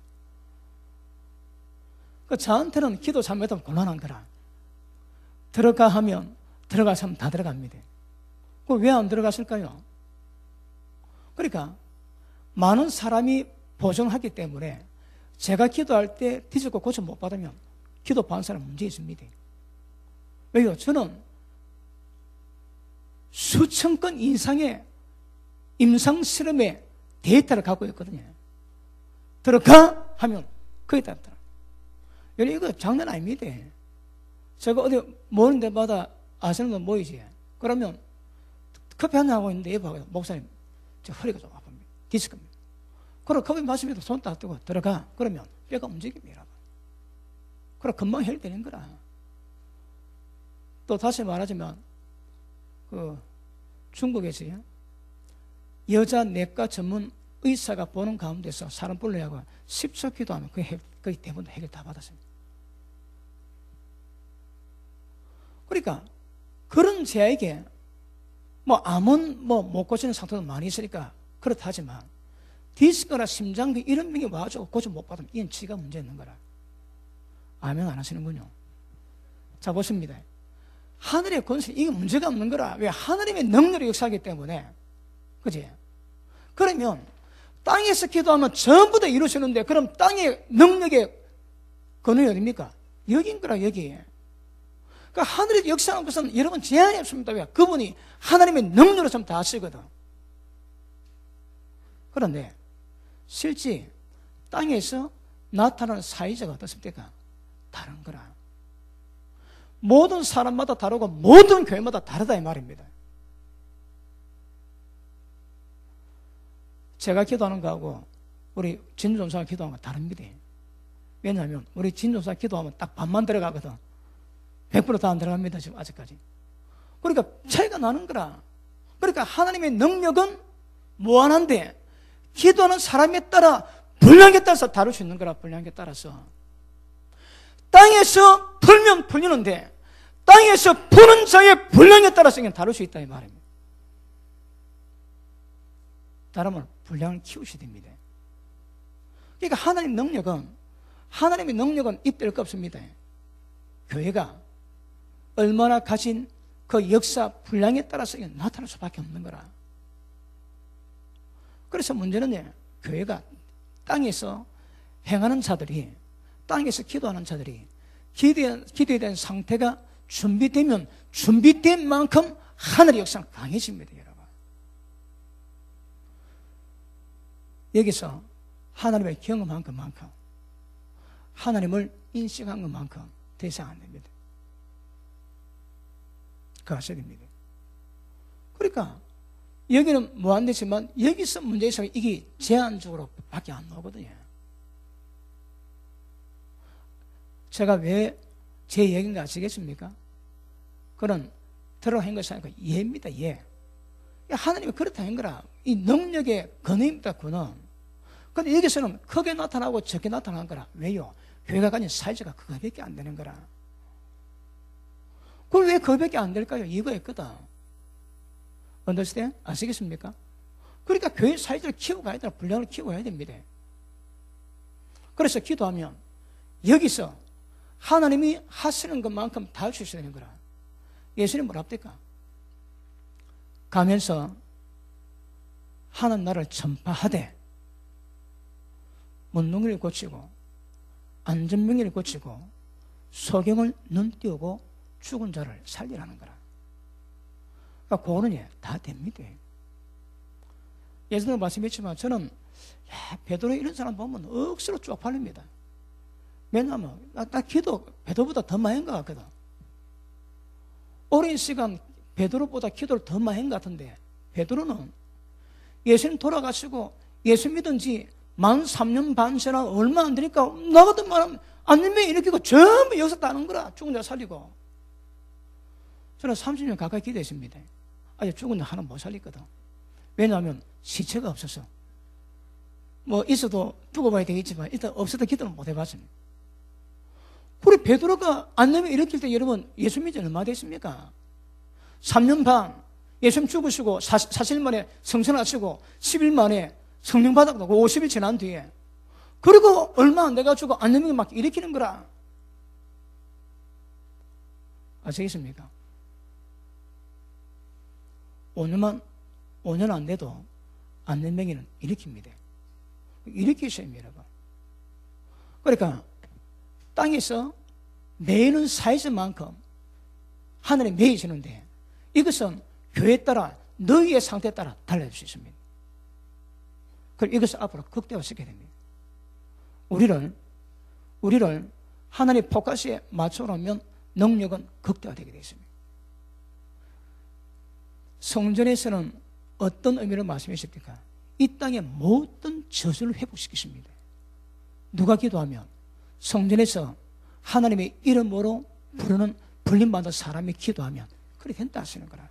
저한테는 기도 잘못하면 곤란한 거라. 들어가 하면 들어가서 다 들어갑니다. 왜 안 들어갔을까요? 그러니까 많은 사람이 보증하기 때문에 제가 기도할 때 뒤집고 고쳐 못 받으면 기도 받는 사람 문제 있습니다. 왜요? 저는 수천 건 이상의 임상 실험의 데이터를 갖고 있거든요. 들어가 하면 거기다 들어. 이거 장난 아닙니다. 제가 어디 모이는 데마다 아시는 분 모이지. 그러면 커피 한잔 하고 있는데 여보, 목사님 저 허리가 좀 아픕니다. 디스크입니다. 그럼 커피 마시면서 손 딱 뜨고 들어가. 그러면 뼈가 움직입니다. 그럼 금방 해결되는 거라. 또 다시 말하자면 중국에서요, 여자 내과 전문 의사가 보는 가운데서 사람 불러야고 10초 기도하면 거의 대부분 해결 다 받았습니다. 그러니까 그런 제에게 암은 못 고치는 상태도 많이 있으니까 그렇다 하지만 디스크나 심장병 이런 병이 와가지고 고쳐 못 받으면 이건 지가 문제 있는 거라. 아멘 안 하시는군요. 자, 보십니다. 하늘의 권세, 이게 문제가 없는 거라. 왜? 하나님의 능력이 역사하기 때문에. 그지? 그러면 땅에서 기도하면 전부 다 이루어지는데 그럼 땅의 능력의 근원이 어딥니까? 여기인 거라, 여기. 그러니까 하늘의 역사하는 것은 여러분 제한이 없습니다. 왜? 그분이 하나님의 능력으로 좀 다 하시거든. 그런데 실제 땅에서 나타나는 사이즈가 어떻습니까? 다른 거라. 모든 사람마다 다르고 모든 교회마다 다르다 이 말입니다. 제가 기도하는 거하고 우리 진종사가 기도하는 거 다릅니다. 왜냐하면 우리 진종사가 기도하면 딱 반만 들어가거든. 100% 다 안 들어갑니다, 지금 아직까지. 그러니까 차이가 나는 거라. 그러니까 하나님의 능력은 무한한데 기도하는 사람에 따라 분량에 따라서 다룰 수 있는 거라. 분량에 따라서 땅에서 풀면 풀리는데 땅에서 푸는 자의 분량에 따라서 그냥 다룰 수 있다 이 말입니다. 다르면 분량을 키우셔야 됩니다. 그러니까 하나님의 능력은 입될 거 없습니다. 교회가 얼마나 가진 그 역사 분량에 따라서 나타날 수밖에 없는 거라. 그래서 문제는 교회가 땅에서 행하는 자들이, 땅에서 기도하는 자들이 기도에 대한 상태가 준비되면 준비된 만큼 하늘의 역사는 강해집니다, 여러분. 여기서 하나님을 경험한 것만큼, 하나님을 인식한 것만큼 더 이상 안 됩니다. 그거 하셔야 됩니다. 그러니까 여기는 무한되지만 여기서 문제에서 이게 제한적으로 밖에 안 나오거든요. 제가 왜 제 얘기인가 아시겠습니까? 그런 들어간 것이 아니고 예입니다, 예. 하나님이 그렇다 한 거라. 이 능력의 근원입니다, 근원. 근데 여기서는 크게 나타나고 적게 나타난 거라. 왜요? 교회가 가진 사이즈가 그거밖에 안 되는 거라. 그럼 왜 그거밖에 안 될까요? 이유가 있거든. 언더스탠? 아시겠습니까? 그러니까 교회 사이즈를 키우고 가야 되나, 분량을 키우고 가야 됩니다. 그래서 기도하면 여기서 하나님이 하시는 것만큼 다 할 수 있어야 되는 거라. 예수님 뭐라 합니까? 가면서 하는 나를 전파하되 문둥이를 고치고 안전병기를 고치고 소경을 눈띄우고 죽은 자를 살리라는 거라. 그러니까 그거는 다 됩니다. 예전에 말씀했지만 저는 베드로 이런 사람 보면 억수로 쪽팔립니다. 왜냐하면 나 기도 베드로보다 더 많이 한 것 같거든. 오랜 시간 베드로보다 기도를 더 많이 한 것 같은데 베드로는 예수님 돌아가시고 예수 믿은 지 만 3년 반 지나 얼마 안 되니까 나 같은 말하면 안전병 일으키고 전부 여기서 따는 거라. 죽은 자 살리고. 저는 30년 가까이 기도했습니다. 아직 죽은 자 하나 못 살렸거든. 왜냐하면 시체가 없어서. 뭐 있어도 두고 봐야 되겠지만 일단 없어도 기도는 못 해봤습니다. 우리 베드로가 안전병 일으킬 때 여러분 예수 믿은 지 얼마 됐습니까? 3년 반. 예수님 죽으시고 40일 만에 성천하시고 10일 만에 성령 받았고 50일 지난 뒤에 그리고 얼마 안 돼가지고 안염병 막 일으키는 거라. 아시겠습니까? 5년 안 돼도 안염병이는 일으킵니다. 일으키셔야 합니다. 그러니까 땅에서 매이는 사이즈만큼 하늘에 매이지는데 이것은 교회에 따라 너희의 상태에 따라 달라질 수 있습니다. 그럼 이것을 앞으로 극대화시켜야 됩니다. 우리를 하나님의 포커스에 맞춰놓으면 능력은 극대화되게 되어 있습니다. 성전에서는 어떤 의미로 말씀하십니까? 이 땅의 모든 저주를 회복시키십니다. 누가 기도하면 성전에서 하나님의 이름으로 부르는 불림받은 사람이 기도하면 그렇게 된다 하시는 거라.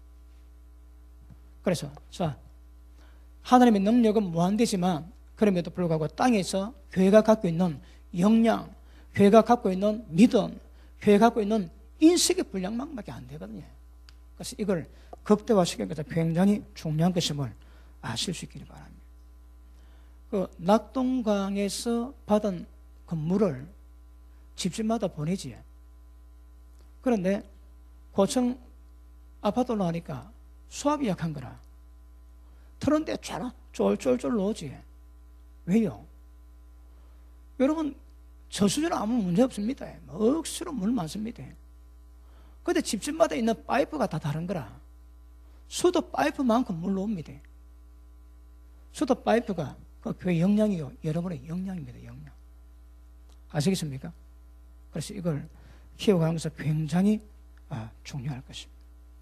그래서 자, 하나님의 능력은 무한되지만 그럼에도 불구하고 땅에서 교회가 갖고 있는 역량, 교회가 갖고 있는 믿음, 교회가 갖고 있는 인식의 분량만밖에 안 되거든요. 그래서 이걸 극대화시키는 것은 굉장히 중요한 것임을 아실 수 있기를 바랍니다. 그 낙동강에서 받은 그 물을 집집마다 보내지. 그런데 고층 아파트로 하니까 수압이 약한 거라. 트는데 쫄쫄쫄 나오지. 왜요? 여러분 저수지는 아무 문제 없습니다. 억수로 물 많습니다. 그런데 집집마다 있는 파이프가 다 다른 거라. 수도 파이프만큼 물 나옵니다. 수도 파이프가 그 교회 역량이요, 여러분의 역량입니다. 역량. 아시겠습니까? 그래서 이걸 키워가는 것은 굉장히 중요할 것입니다.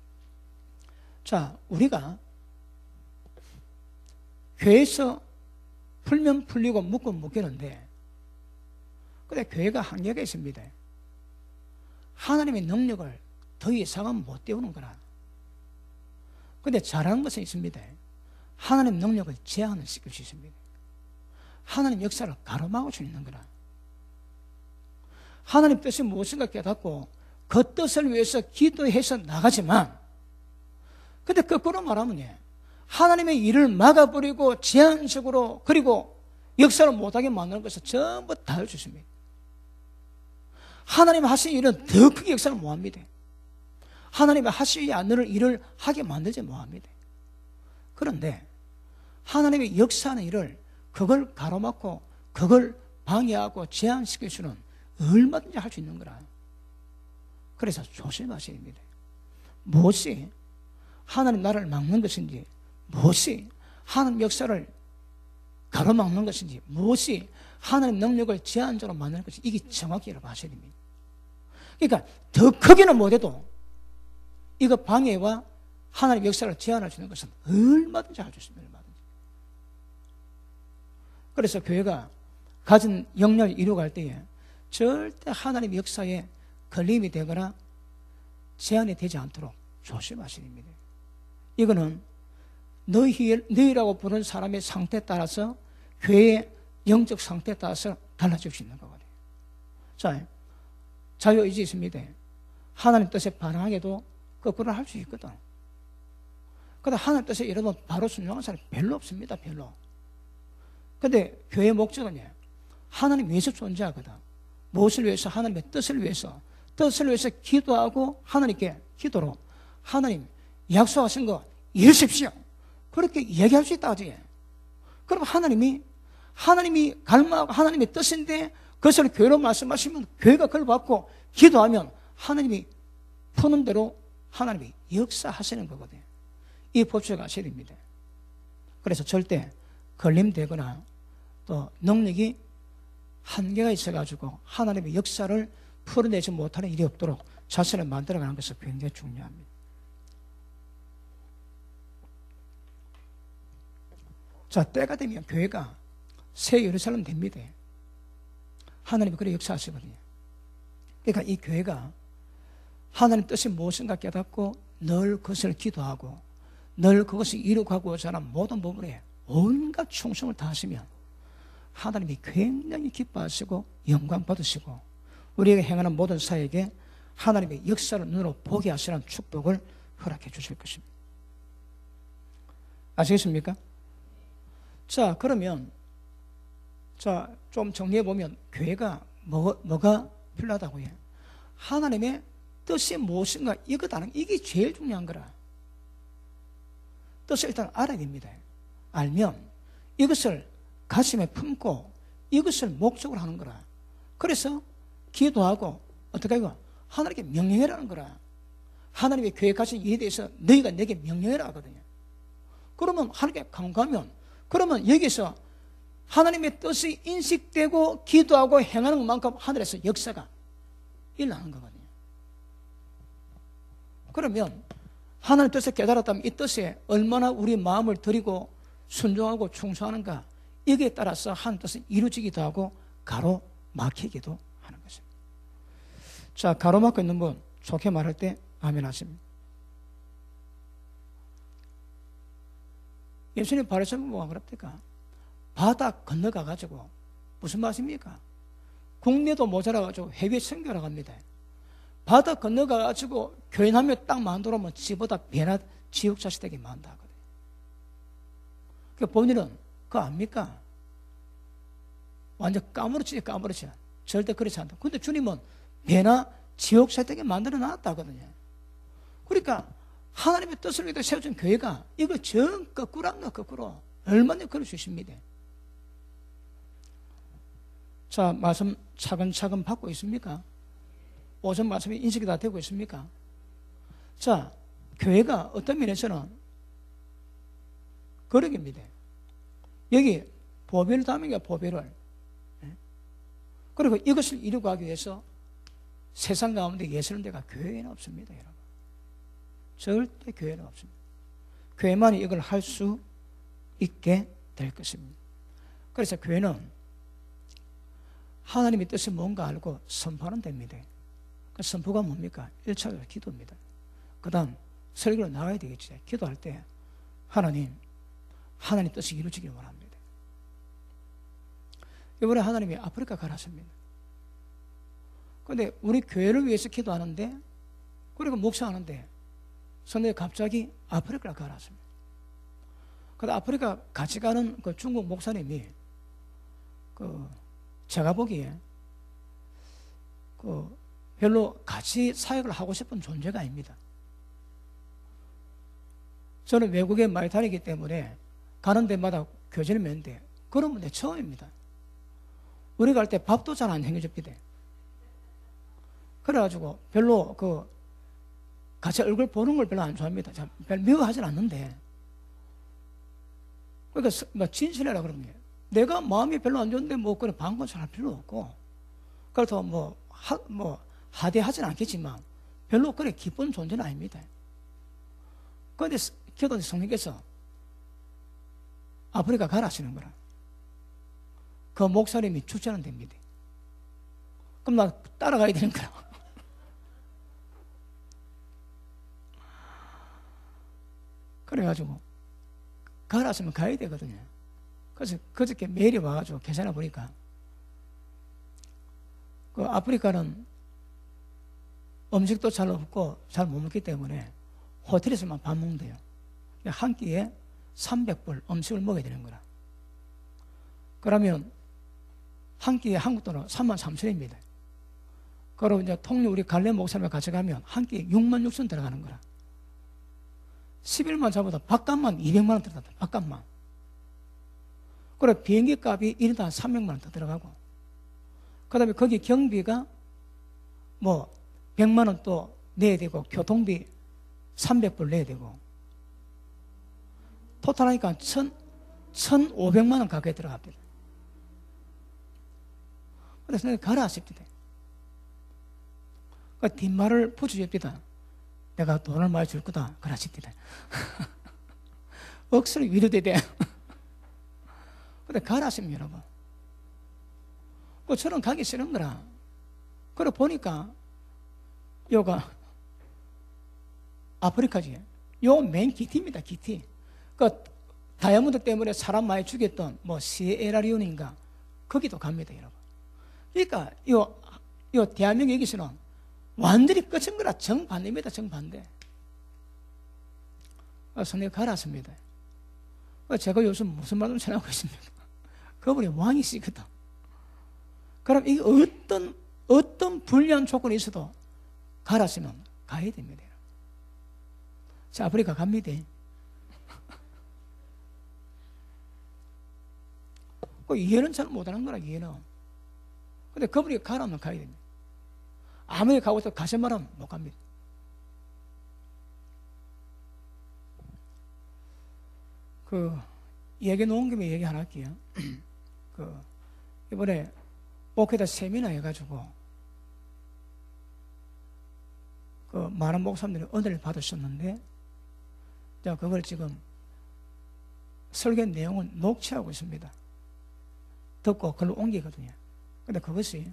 자, 우리가 교회에서 풀면 풀리고 묶으면 묶이는데, 근데 교회가 한계가 있습니다. 하나님의 능력을 더 이상은 못 띄우는 거라. 근데 잘하는 것은 있습니다. 하나님 능력을 제한을 시킬 수 있습니다. 하나님 역사를 가로막을 수 있는 거라. 하나님 뜻이 무엇인가 깨닫고 그 뜻을 위해서 기도해서 나가지만, 근데 거꾸로 말하면 하나님의 일을 막아버리고 제한적으로 그리고 역사를 못하게 만드는 것은 전부 다 할 수 있습니다. 하나님 하신 일은 더 크게 역사를 못합니다. 하나님이 하시지 않는 일을 하게 만들지 못합니다. 그런데 하나님의 역사하는 일을 그걸 가로막고 그걸 방해하고 제한시킬 수는 얼마든지 할 수 있는 거라. 그래서 조심하셔야 됩니다. 무엇이 하나님 나라를 막는 것인지, 무엇이 하나님 역사를 가로막는 것인지, 무엇이 하나님 능력을 제한적으로 만드는 것인지 이게 정확히 여러분하셔야 됩니다. 그러니까 더 크게는 못해도 이거 방해와 하나님 역사를 제한할 수 있는 것은 얼마든지 할 수 있습니다. 얼마든지. 그래서 교회가 가진 역량을 이루어갈 때에 절대 하나님 역사에 걸림이 되거나 제한이 되지 않도록 조심하셔야 됩니다. 이거는 너희라고 부르는 사람의 상태에 따라서 교회의 영적 상태에 따라서 달라질 수 있는 거거든요. 자, 자유의지 있습니다. 하나님 뜻에 반항해도 거꾸로 할 수 있거든. 그런데 하나님 뜻에 이러면 바로 순종하는 사람이 별로 없습니다. 별로. 그런데 교회의 목적은 하나님 위해서 존재하거든. 무엇을 위해서? 하나님의 뜻을 위해서 기도하고 하나님께 기도로 하나님 약속하신 거 이루십시오. 그렇게 얘기할 수 있다지. 그럼 하나님이 갈망하고 하나님의 뜻인데 그것을 교회로 말씀하시면 교회가 그걸 받고 기도하면 하나님이 푸는 대로 하나님이 역사하시는 거거든요. 이 법칙을 아셔야 됩니다. 그래서 절대 걸림되거나 또 능력이 한계가 있어가지고 하나님의 역사를 풀어내지 못하는 일이 없도록 자신을 만들어가는 것이 굉장히 중요합니다. 자, 때가 되면 교회가 새 예루살렘 됩니다. 하나님이 그렇게 역사하시거든요. 그러니까 이 교회가 하나님 뜻이 무엇인가 깨닫고 늘 그것을 기도하고 늘 그것을 이루고자 하는 모든 부분에 온갖 충성을 다하시면 하나님이 굉장히 기뻐하시고 영광 받으시고 우리에게 행하는 모든 사역에 하나님의 역사를 눈으로 보게 하시는 축복을 허락해 주실 것입니다. 아시겠습니까? 자, 그러면 좀 정리해 보면 교회가 뭐가 필요하다고 해? 하나님의 뜻이 무엇인가 이것 아는 이게 제일 중요한 거라. 뜻을 일단 알아야 됩니다. 알면 이것을 가슴에 품고 이것을 목적으로 하는 거라. 그래서 기도하고 어떻게 하고 하나님께 명령해라는 거라. 하나님의 교회 가신 일에 대해서 너희가 내게 명령해라 하거든요. 그러면 하나님께 간구하면 그러면 여기서 하나님의 뜻이 인식되고 기도하고 행하는 것만큼 하늘에서 역사가 일어나는 거거든요. 그러면 하나님 뜻을 깨달았다면 이 뜻에 얼마나 우리 마음을 들이고 순종하고 충성하는가 여기에 따라서 하나님 뜻은 이루어지기도 하고 가로막히기도 하는 것입니다. 자, 가로막혀 있는 분 좋게 말할 때 아멘 하십니다. 예수님 바리새인 뭐가 그럽니까? 바다 건너가가지고 무슨 말씀입니까? 국내도 모자라가지고 해외 선교하러 갑니다. 바다 건너가가지고 교회 한 명 딱 만들어면 지보다 배나 지옥 자식되게 만다 하거든요. 그러니까 본인은 그거 압니까? 완전 까무러치지. 절대 그렇지 않다. 근데 주님은 배나 지옥 자식되게 만들어 놨다 하거든요. 그러니까 하나님의 뜻을 위해 세워준 교회가 이거 정 거꾸로 한 거 거꾸로 얼마나 그럴 수 있습니다. 자, 말씀 차근차근 받고 있습니까? 오전 말씀이 인식이 다 되고 있습니까? 자, 교회가 어떤 면에서는 거룩입니다. 여기 보배를 담은 게 보배를. 그리고 이것을 이루고 하기 위해서 세상 가운데 예수는 데가 교회에는 없습니다, 여러분. 절대 교회는 없습니다. 교회만이 이걸 할 수 있게 될 것입니다. 그래서 교회는 하나님의 뜻이 뭔가 알고 선포하는 데입니다. 그 선포가 뭡니까? 1차적으로 기도입니다. 그 다음 설교로 나가야 되겠지. 기도할 때 하나님 뜻이 이루어지길 원합니다. 이번에 하나님이 아프리카 가라십니다. 그런데 우리 교회를 위해서 기도하는데 그리고 목사하는데 선생님이 갑자기 아프리카를 가라십니다. 그런데 아프리카 같이 가는 그 중국 목사님이 제가 보기에 별로 같이 사역을 하고 싶은 존재가 아닙니다. 저는 외국에 많이 다니기 때문에 가는 데마다 교제를 맺는데 그런 분이 처음입니다. 우리 갈 때 밥도 잘 안 챙겨줍니다. 그래가지고 별로 같이 얼굴 보는 걸 별로 안 좋아합니다. 별로 미워하진 않는데 그러니까 진실해라 그런 게 내가 마음이 별로 안 좋은데 그래 방관을 할 필요 없고 그렇다고 하대하진 않겠지만 별로 그래 기쁜 존재는 아닙니다. 그런데 기도는 성령께서 아프리카 가라 하시는 거라. 그 목사님이 출전은 됩니다. 그럼 나 따라가야 되는 거라. 그래가지고 가라 하시면 가야 되거든요. 그래서 그저께 메일이 와가지고 계산해 보니까 그 아프리카는 음식도 잘 없고 잘 못 먹기 때문에 호텔에서만 밥 먹는데요. 한 끼에 300불 음식을 먹어야 되는 거라. 그러면 한 끼에 한국 돈으로 33,000원입니다. 그리고 이제 통일 우리 갈래 목사님과 같이 가면 한 끼에 66,000원 들어가는 거라. 10일만 잡아도 밥값만 200만 원 들어간다. 밥값만. 그리고 비행기 값이 1인당 300만 원 더 들어가고 그 다음에 거기 경비가 100만 원 또 내야 되고 교통비 300불 내야 되고 토탈하니까 1,500만 원 가까이 들어갑니다. 그래서 내가 가라 하십니다. 그 뒷말을 붙여줍니다. 내가 돈을 많이 줄 거다. 그러십니다. 억수로 위로되대. 근데 가라 하십니다, 여러분. 저는 가기 싫은 거라. 그래 보니까 요가 아프리카지. 요 맨 기티입니다, 기티. 다이아몬드 때문에 사람 많이 죽였던 시에라리온인가 거기도 갑니다, 여러분. 그러니까 요 대한민국 여기서는 완전히 끝인 거라. 정반대입니다, 정반대. 성령 가라 하십니다. 제가 요즘 무슨 말을 전하고 있습니까? 그분이 왕이시거든. 그럼 이게 어떤 불리한 조건이 있어도 가라시면 가야 됩니다. 자, 아프리카 갑니다. 이해는 잘 못하는 거라, 이해는. 근데 그분이 가라면 가야 됩니다. 아무리 가고 또 가신 말하면 못 갑니다. 얘기 놓은 김에 얘기 하나 할게요. 이번에 목회자 세미나 해가지고, 많은 목사님들이 은혜를 받으셨는데, 제가 그걸 지금 설교 내용을 녹취하고 있습니다. 듣고 글로 옮기거든요. 근데 그것이,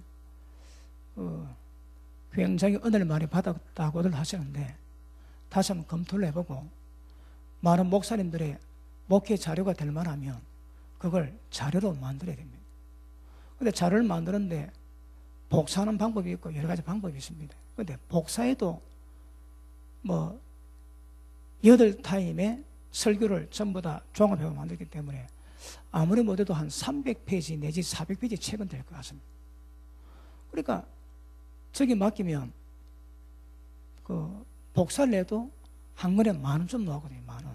굉장히 은혜를 많이 받았다고들 하시는데, 다시 한번 검토를 해보고, 많은 목사님들의 목회 자료가 될 만하면, 그걸 자료로 만들어야 됩니다. 근데 자료를 만드는데, 복사하는 방법이 있고, 여러 가지 방법이 있습니다. 근데 복사에도, 8타임의 설교를 전부 다 종합해서 만들기 때문에, 아무리 못해도 한 300페이지 내지 400페이지 책은 될 것 같습니다. 그러니까 저기 맡기면 복사를 해도 한 권에 10,000원 좀 나오거든요. 10,000원.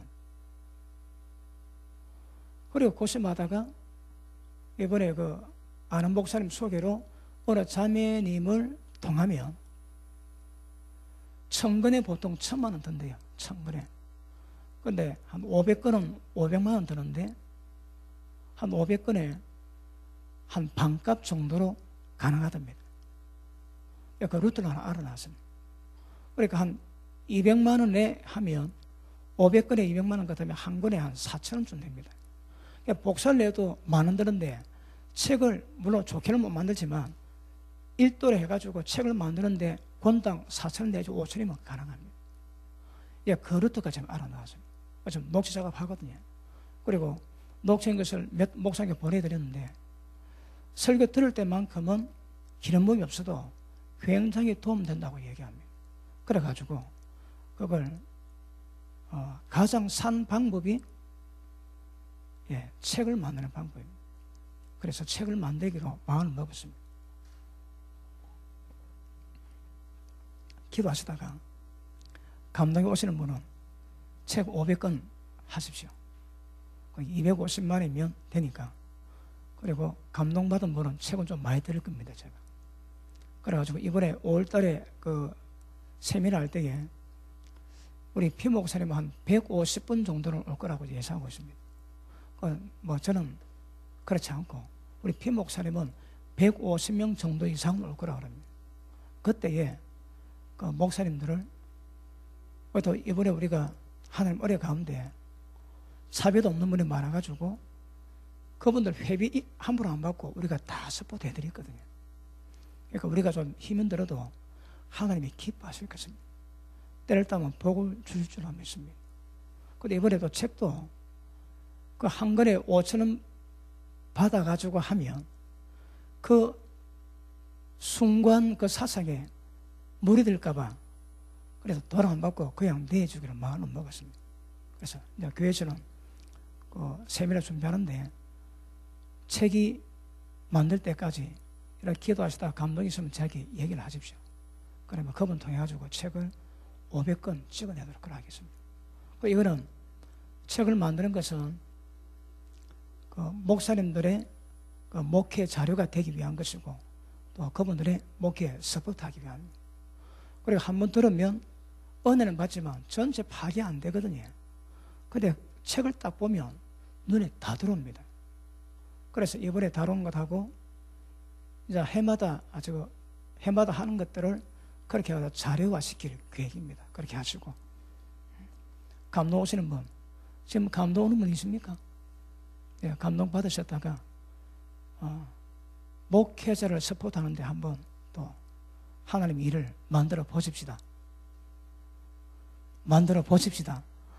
그리고 고심하다가 이번에 아는 목사님 소개로 어느 자매님을 통하면 1,000권에 보통 1,000,000원 든대요. 1,000권에. 근데 한 500권은 500만 원 드는데 한 500권에 한 반값 정도로 가능하답니다. 그 루트를 하나 알아놨습니다. 그러니까 한 200만 원에 하면 500권에 200만 원 같으면 한 권에 한 4,000원쯤 됩니다. 그러니까 복사를 해도 10,000원 드는데 책을 물론 좋게는 못 만들지만 1도로 해가지고 책을 만드는데 권당 4,000원 내지 5,000원이면 가능합니다. 그 루트까지 알아놨습니다. 지금 녹취 작업하거든요. 그리고 녹취한 것을 몇 목사님께 보내드렸는데 설교 들을 때만큼은 기름부음이 없어도 굉장히 도움된다고 얘기합니다. 그래가지고 그걸 가장 산 방법이 책을 만드는 방법입니다. 그래서 책을 만들기로 마음을 먹었습니다. 기도하시다가 감동이 오시는 분은 책 500권 하십시오. 250만이면 되니까. 그리고 감동받은 분은 책은 좀 많이 드릴 겁니다, 제가. 그래가지고 이번에 5월달에 세미나 할 때에 우리 피 목사님 한 150분 정도는 올 거라고 예상하고 있습니다. 저는 그렇지 않고 우리 피 목사님은 150명 정도 이상 올 거라고 합니다. 그때에 목사님들을 또 이번에 우리가 하나님 은혜 가운데 사비도 없는 분이 많아가지고 그분들 회비 함부로 안 받고 우리가 다 서포트 해드렸거든요. 그러니까 우리가 좀 힘은 들어도 하나님이 기뻐하실 것입니다. 때를 따면 복을 주실 줄 믿습니다. 근데 이번에도 책도 한 권에 5,000원 받아가지고 하면 그 순간 사상에 무리 들까봐 그래서 돈 안 받고 그냥 내주기로 마음을 먹었습니다. 그래서 이제 교회에서는 세미나 준비하는데 책이 만들 때까지 이렇게 기도하시다가 감동이 있으면 저에게 얘기를 하십시오. 그러면 그분 통해가지고 책을 500권 찍어내도록 하겠습니다. 이거는 책을 만드는 것은 목사님들의 목회 자료가 되기 위한 것이고 또 그분들의 목회 서포트하기 위함입니다. 그리고 한번 들으면 은혜는 받지만 전체 파악이 안 되거든요. 근데 책을 딱 보면 눈에 다 들어옵니다. 그래서 이번에 다룬 것하고 이제 해마다 하는 것들을 그렇게 해서 자료화 시킬 계획입니다. 그렇게 하시고 감동 오시는 분 지금 감동 오는 분 있습니까? 감동 받으셨다가 목회자를 서포트하는데 한번 또 하나님 일을 만들어 보십시다. 만들어 보십시다.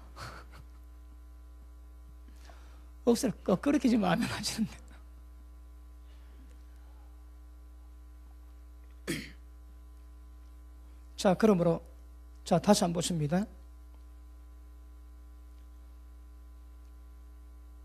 억수로 그렇게 좀 하면 하시는데. 자, 그러므로 다시 한번 보십니다.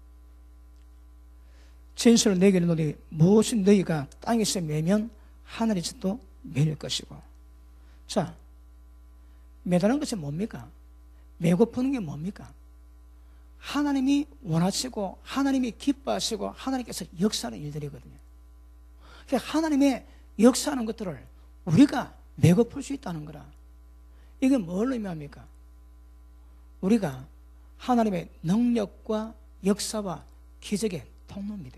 진술을 내게 이르노니 무엇이 너희가 땅에서 매면 하늘에서도 매일 것이고. 자, 매다는 것이 뭡니까? 매고 푸는 게 뭡니까? 하나님이 원하시고 하나님이 기뻐하시고 하나님께서 역사하는 일들이거든요. 그러니까 하나님의 역사하는 것들을 우리가 매고 풀 수 있다는 거라. 이게 뭘 의미합니까? 우리가 하나님의 능력과 역사와 기적의 통로입니다.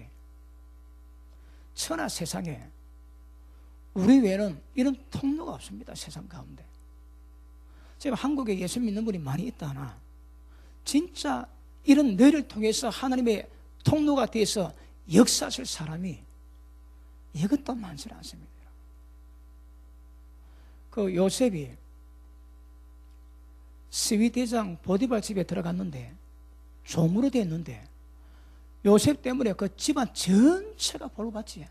천하 세상에 우리 외에는 이런 통로가 없습니다. 세상 가운데. 지금 한국에 예수 믿는 분이 많이 있다 하나 진짜 이런 너희를 통해서 하나님의 통로가 되어서 역사하실 사람이 이것도 많지 않습니다. 그 요셉이 시위대장 보디발 집에 들어갔는데 종으로 됐는데 요셉 때문에 그 집안 전체가 벌을 받지.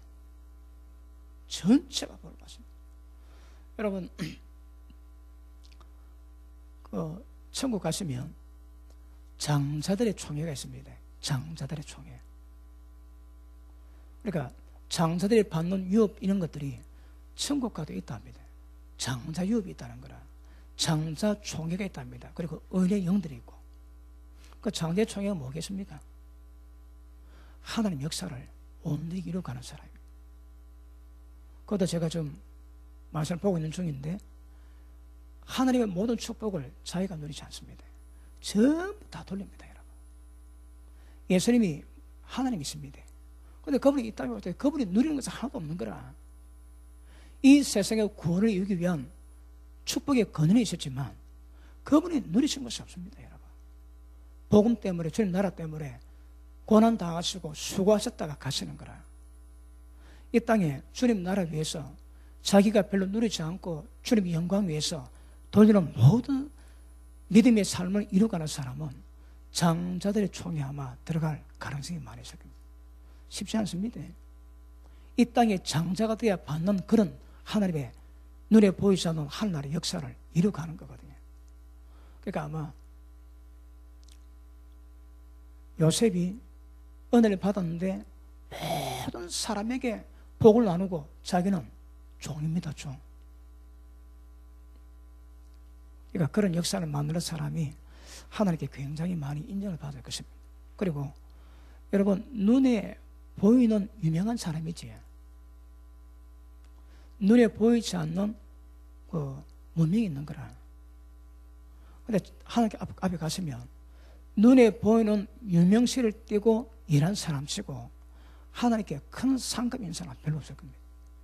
전체가 벌을 받습니다. 여러분, 그 천국 가시면 장자들의 총회가 있습니다. 장자들의 총회. 그러니까 장자들이 받는 유업 이런 것들이 천국 가도 있답니다. 장자 유업이 있다는 거라. 장자 총회가 있답니다. 그리고 의뢰 영들이 있고. 그 장자 총회가 뭐겠습니까? 하나님 역사를 온전히 이루어가는 사람입니다. 그것도 제가 좀 말씀을 보고 있는 중인데 하나님의 모든 축복을 자기가 누리지 않습니다. 전부 다 돌립니다, 여러분. 예수님이 하나님이십니다. 그런데 그분이 있다고 할 때 그분이 누리는 것은 하나도 없는 거라. 이 세상의 구원을 이루기 위한 축복의 근원이 있었지만 그분이 누리신 것이 없습니다, 여러분. 복음 때문에, 주님 나라 때문에 고난 당하시고 수고하셨다가 가시는 거라. 이 땅에 주님 나라 위해서 자기가 별로 누리지 않고 주님 영광 위해서 돌리는 모든 믿음의 삶을 이루어가는 사람은 장자들의 총에 아마 들어갈 가능성이 많이 있습니다. 쉽지 않습니다. 이 땅에 장자가 되어야 받는 그런 하나님의 눈에 보이지 않는 하나님의 역사를 이루어가는 거거든요. 그러니까 아마 요셉이 은혜를 받았는데 모든 사람에게 복을 나누고 자기는 종입니다, 종. 그러니까 그런 역사를 만드는 사람이 하나님께 굉장히 많이 인정을 받을 것입니다. 그리고 여러분, 눈에 보이는 유명한 사람이지 눈에 보이지 않는 그 문명이 있는 거라. 근데 하나님 앞에 가시면 눈에 보이는 유명세를 띠고 일한 사람치고 하나님께 큰 상급 인사는 별로 없을 겁니다.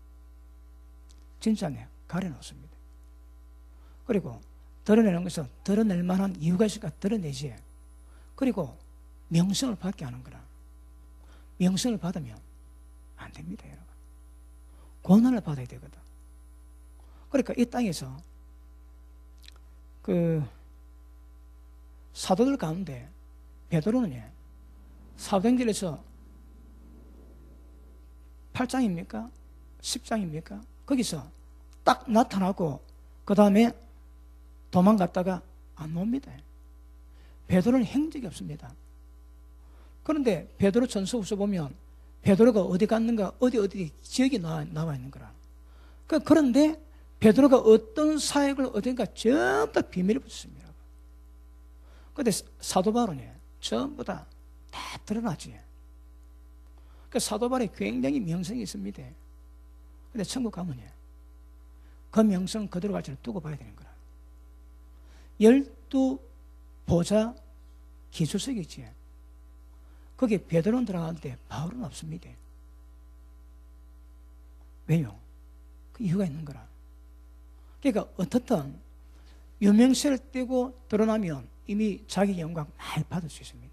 진짜네, 가려놓습니다. 그리고 드러내는 것은 드러낼 만한 이유가 있으니까 드러내지. 그리고 명성을 받게 하는 거라. 명성을 받으면 안 됩니다, 여러분. 고난을 받아야 되거든. 그러니까 이 땅에서 그 사도들 가운데 베드로는 사도행전에서 8장입니까? 10장입니까? 거기서 딱 나타나고 그 다음에 도망갔다가 안 옵니다. 베드로는 행적이 없습니다. 그런데 베드로 전서후서 보면 베드로가 어디 갔는가 어디 지역이 나와 있는 거라. 그런데 베드로가 어떤 사역을 어딘가 전부 다 비밀이 붙습니다. 그런데 사도 바울은 전부 다 드러나지. 그 사도 바울이 굉장히 명성이 있습니다. 그런데 천국 가면 그 명성 그대로 갈지를 두고 봐야 되는 거라. 12보좌 기수석이지. 거기에 베드로는 들어가는데 바울은 없습니다. 왜요? 그 이유가 있는 거라. 그러니까 어떻든 유명세를 띄고 드러나면 이미 자기 영광 많이 받을 수 있습니다.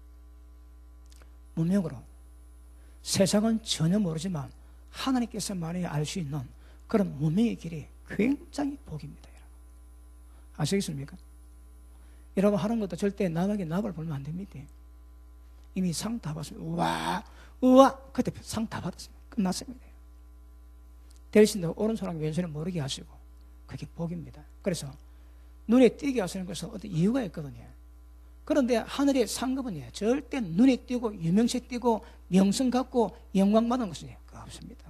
문명으로 세상은 전혀 모르지만 하나님께서만이 알 수 있는 그런 문명의 길이 굉장히 복입니다. 여러분. 아시겠습니까? 여러분 하는 것도 절대 남에게 납을 벌면 안 됩니다. 이미 상 다 받았습니다. 우와 그때 상 다 받았습니다. 끝났습니다. 대신에 오른손하고 왼손을 모르게 하시고 그게 복입니다. 그래서 눈에 띄게 하시는 것은 어떤 이유가 있거든요. 그런데 하늘의 상급은 절대 눈에 띄고 유명세 띄고 명성 갖고 영광받는 것은 없습니다.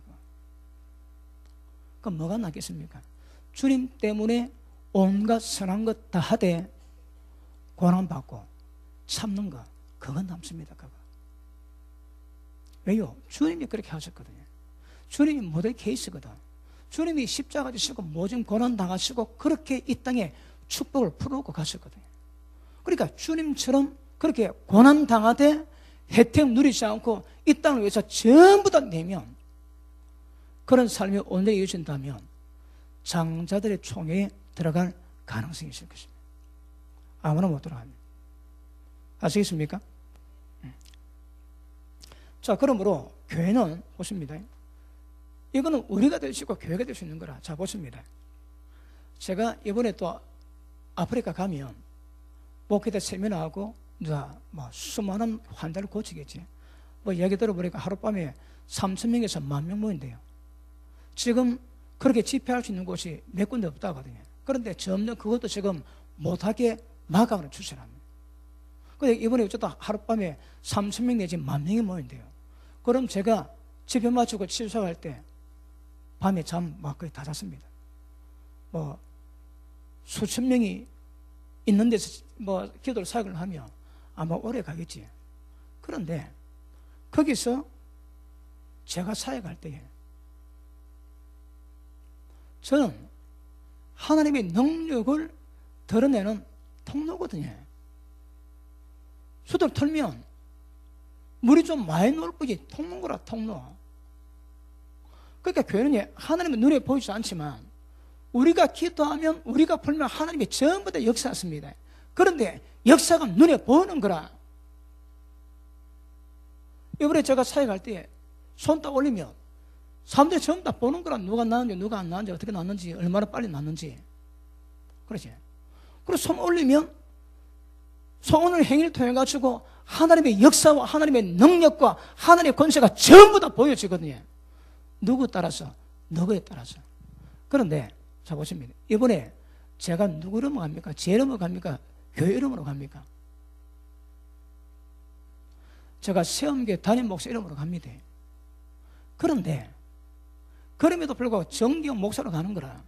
그럼 뭐가 낫겠습니까? 주님 때문에 온갖 선한 것 다 하되 고난받고 참는 것, 그건 남습니다. 그거. 왜요? 주님이 그렇게 하셨거든요. 주님이 모델 케이스거든. 주님이 십자가 지시고 모든 고난 당하시고 그렇게 이 땅에 축복을 풀어놓고 가셨거든요. 그러니까 주님처럼 그렇게 고난 당하되 혜택 누리지 않고 이 땅을 위해서 전부 다 내면, 그런 삶이 온전히 이어진다면 장자들의 총회에 들어갈 가능성이 있을 것입니다. 아무나 못 들어갑니다. 아시겠습니까? 자, 그러므로 교회는 보십니다. 이거는 우리가 될 수 있고 교회가 될 수 있는 거라. 자, 보십니다. 제가 이번에 또 아프리카 가면 목회자 세미나하고 수많은 환자를 고치겠지. 이야기 들어보니까 하룻밤에 3,000명에서 10,000명 모인대요. 지금 그렇게 집회할 수 있는 곳이 몇 군데 없다고 하거든요. 그런데 점점 그것도 지금 못하게 막아가는 추세랍니다. 근데 이번에 어쩌다 하룻밤에 3,000명 내지 10,000명이 모인대요. 그럼 제가 집회 마치고 취소할 때 밤에 잠 거의 다 잤습니다. 수천 명이 있는 데서 기도를 사역을 하면 아마 오래 가겠지. 그런데 거기서 제가 사역할 때에 저는 하나님의 능력을 드러내는 통로거든요. 수도를 털면 물이 좀 많이 나올 뿐이 통로거라, 통로. 그러니까 교회는 하나님의 눈에 보이지 않지만 우리가 기도하면, 우리가 풀면 하나님이 전부 다 역사했습니다. 그런데 역사가 눈에 보이는 거라. 이번에 제가 사역할 때 손 딱 올리면 사람들이 전부 다 보는 거라. 누가 나왔는지 누가 안 나왔는지 어떻게 나왔는지 얼마나 빨리 나왔는지. 그렇지. 그리고 손 올리면 손을 행위를 통해 가지고 하나님의 역사와 하나님의 능력과 하나님의 권세가 전부 다 보여지거든요. 누구 따라서? 누구에 따라서. 그런데 자 보십니다. 이번에 제가 누구 이름으로 갑니까? 제 이름으로 갑니까? 교회 이름으로 갑니까? 제가 세엄교회 담임 목사 이름으로 갑니다. 그런데 그럼에도 불구하고 정기영 목사로 가는 거라.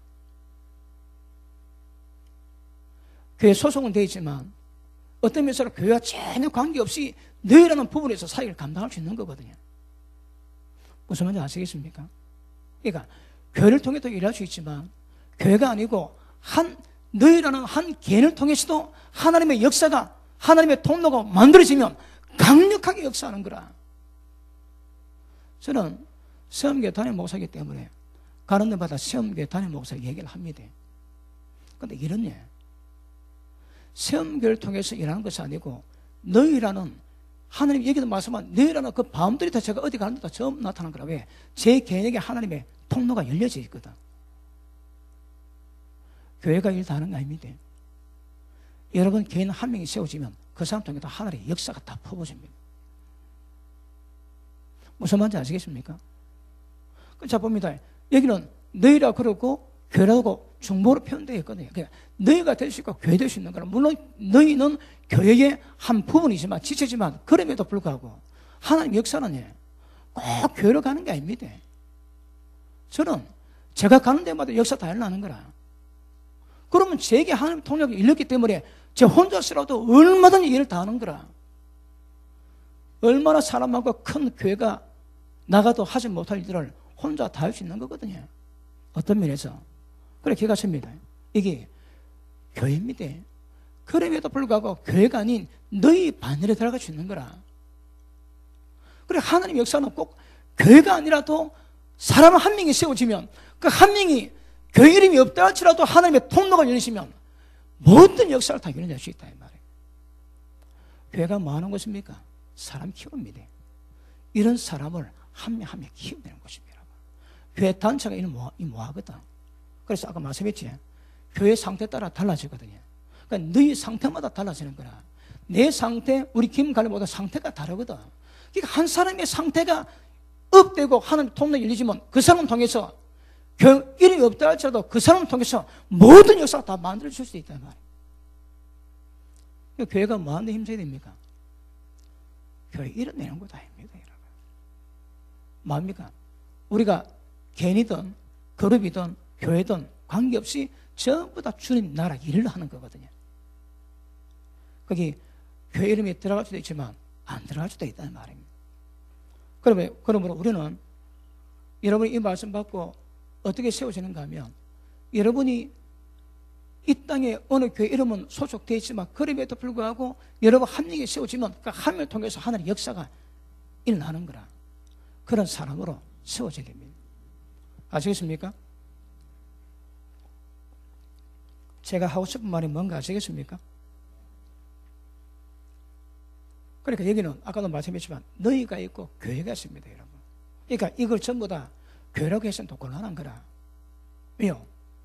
교회 소속은 되어 있지만 어떤 면에서 교회와 전혀 관계없이 너희라는 부분에서 사역을 감당할 수 있는 거거든요. 무슨 말인지 아시겠습니까? 그러니까 교회를 통해서 일할 수 있지만 교회가 아니고 너희라는 한 개인을 통해서도 하나님의 역사가, 하나님의 통로가 만들어지면 강력하게 역사하는 거라. 저는 세엄교회 담임 목사이기 때문에 가는 데마다 세엄교회 담임 목사 얘기를 합니다. 그런데 이런 세엄교회를 통해서 일하는 것이 아니고 너희라는, 하나님 얘기도 말씀한 너희라는 그 밤들이 다 제가 어디 가는 데다 처음 나타난 거라. 왜? 제 개인에게 하나님의 통로가 열려져 있거든. 교회가 일 다 하는 거 아닙니다. 여러분 개인 한 명이 세워지면 그 사람 통해 다 하늘의 역사가 다 퍼부어집니다. 무슨 말인지 아시겠습니까? 자 봅니다. 여기는 너희라 그러고 교회라고 중보로 표현되어 있거든요. 그러니까 너희가 될 수 있고 교회 될 수 있는 거라. 물론 너희는 교회의 한 부분이지만, 지체지만, 그럼에도 불구하고 하나님 역사는 꼭 교회로 가는 게 아닙니다. 저는 제가 가는 데마다 역사 다 일어나는 거라. 그러면 제게 하나님 통역이 일렸기 때문에 제 혼자서라도 얼마든지 일을 다 하는 거라. 얼마나 사람 많고 큰 교회가 나가도 하지 못할 일들을 혼자 다 할 수 있는 거거든요. 어떤 면에서. 그래, 기가 찹니다. 이게 교회입니다. 그럼에도 불구하고 교회가 아닌 너희 반열에 들어갈 수 있는 거라. 그래, 하나님 역사는 꼭 교회가 아니라도 사람 한 명이 세워지면 그 한 명이 교회 이름이 없다 할지라도 하나님의 통로가 열리시면 모든 역사를 다 이뤄낼 수 있다 이 말이에요. 교회가 뭐 하는 것입니까? 사람 키웁니다. 이런 사람을 한 명 한 명 키워내는 것입니다. 교회 단체가 뭐 하거든. 그래서 아까 말씀했지, 교회 상태에 따라 달라지거든요. 그러니까 너희 상태마다 달라지는 거라. 내 상태, 우리 김갈래보다 상태가 다르거든. 그러니까 한 사람의 상태가 업되고 하나님 통로가 열리지면 그 사람 통해서 이름이 없다 할지라도 그 사람을 통해서 모든 역사가 다 만들어질 수 있단 말이에요. 교회가 뭐 하는데 힘써야 됩니까? 교회 이뤄내는 것도 아닙니다, 여러분. 뭐합니까? 우리가 개인이든 그룹이든 교회든 관계없이 전부 다 주님 나라 일을 하는 거거든요. 거기 교회 이름에 들어갈 수도 있지만 안 들어갈 수도 있다는 말입니다. 그러므로 우리는 여러분이 이 말씀 받고 어떻게 세워지는가 하면, 여러분이 이 땅에 어느 교회 이름은 소속되어 있지만 그럼에도 불구하고 여러분 한 명이 세워지면 그 한 명을 통해서 하나님의 역사가 일어나는 거라. 그런 사람으로 세워져야 됩니다. 아시겠습니까? 제가 하고 싶은 말이 뭔가 아시겠습니까? 그러니까 여기는 아까도 말씀했지만 너희가 있고 교회가 있습니다, 여러분. 그러니까 이걸 전부 다 교회라고 해서는 더 곤란한 거라. 왜요?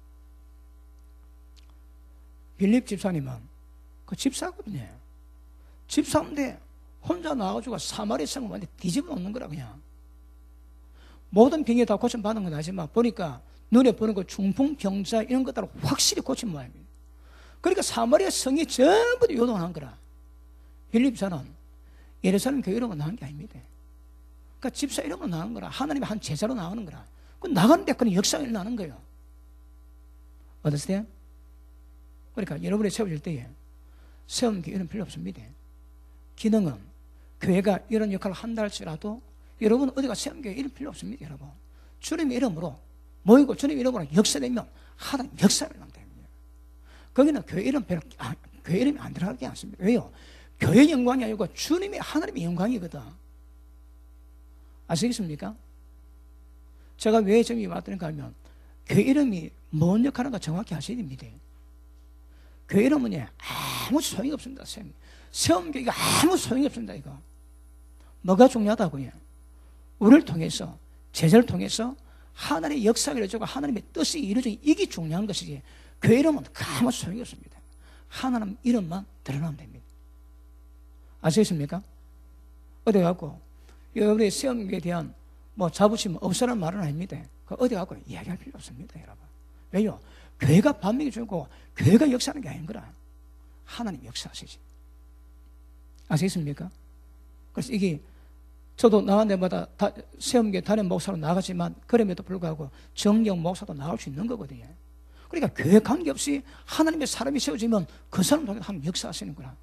빌립 집사님은 그 집사거든요. 집사인데 혼자 나와가지고 사마리아 성을 완전히 뒤집어 놓는 거라. 그냥 모든 병이 다 고침받은 건 아니지만 보니까 눈에 보는 거 중풍병자 이런 것들은 확실히 고친 모양입니다. 그러니까 사마리아 성이 전부 다 요동한 거라. 빌립 집사는 예루살렘 교회 이름으로 나온 게 아닙니다. 그러니까 집사 이름으로 나온 거라. 하나님의 한 제자로 나오는 거라. 그 나가는데 그런 역사가 일어나는 거예요. 어떠세요? 그러니까 여러분이 세워질 때에 세움교 이런 필요 없습니다. 기능은 교회가 이런 역할을 한다 할지라도 여러분 어디가 세움교 이런 필요 없습니다, 여러분. 주님의 이름으로 모이고 주님의 이름으로 역사되면 하나님 역사를 일어납니다. 거기는 교회 이름 교회 이름이 안 들어가지 않습니다. 왜요? 교회 영광이 아니고 주님의 하나님의 영광이거든. 아시겠습니까? 제가 왜 점이 왔던가 하면 교회 이름이 뭔 역할인가 정확히 아셔야 됩니다. 교회 이름은 아무 소용이 없습니다. 세움교회가 아무 소용이 없습니다. 이거 뭐가 중요하다고요? 우리를 통해서 제자를 통해서 하나님의 역사를 이루어지고 하나님의 뜻이 이루어지는 이게 중요한 것이지 교회 이름은 아무 소용이 없습니다. 하나님 이름만 드러나면 됩니다. 아시겠습니까? 어디 가고 여러분의 세움교회에 대한 뭐 자부심 없으라는 말은 아닙니다. 어디 가고 이야기할 필요 없습니다, 여러분. 왜요? 교회가 반명이 주고 교회가 역사하는 게 아닌 거라. 하나님 역사하시지. 아시겠습니까? 그래서 이게 저도 나간 데마다 세움교회 담임 목사로 나가지만 그럼에도 불구하고 정경 목사도 나올 수 있는 거거든요. 그러니까 교회 관계없이 하나님의 사람이 세워지면 그 사람 통해서 하나님 역사하시는 거라.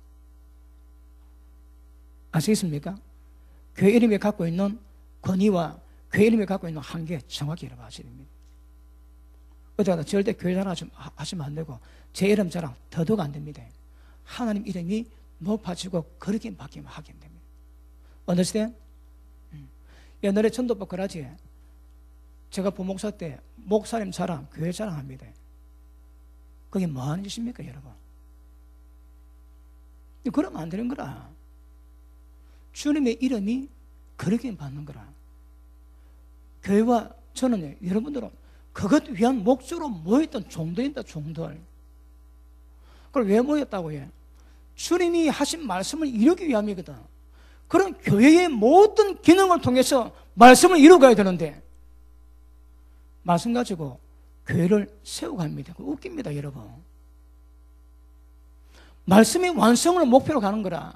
아시겠습니까? 교회 이름이 갖고 있는 권위와 교회 이름이 갖고 있는 한계 정확히 여러분하셔야 됩니다. 어디가나 절대 교회 자랑 하시면 안 되고 제 이름 자랑 더더욱 안 됩니다. 하나님 이름이 높아지고 그렇게 바뀌면 하게 됩니다. 어느 시대? 옛날에 전도법 그라지 제가 부목사 때 목사님 자랑, 교회 자랑합니다. 그게 뭐 하는 짓입니까, 여러분? 그러면 안 되는 거라. 주님의 이름이 그렇게 받는 거라. 교회와 저는 여러분들은 그것 위한 목적으로 모였던 종들입니다, 종들. 그걸 왜 모였다고 해? 주님이 하신 말씀을 이루기 위함이거든. 그런 교회의 모든 기능을 통해서 말씀을 이루어가야 되는데 말씀 가지고 교회를 세워갑니다. 웃깁니다, 여러분. 말씀의 완성을 목표로 가는 거라.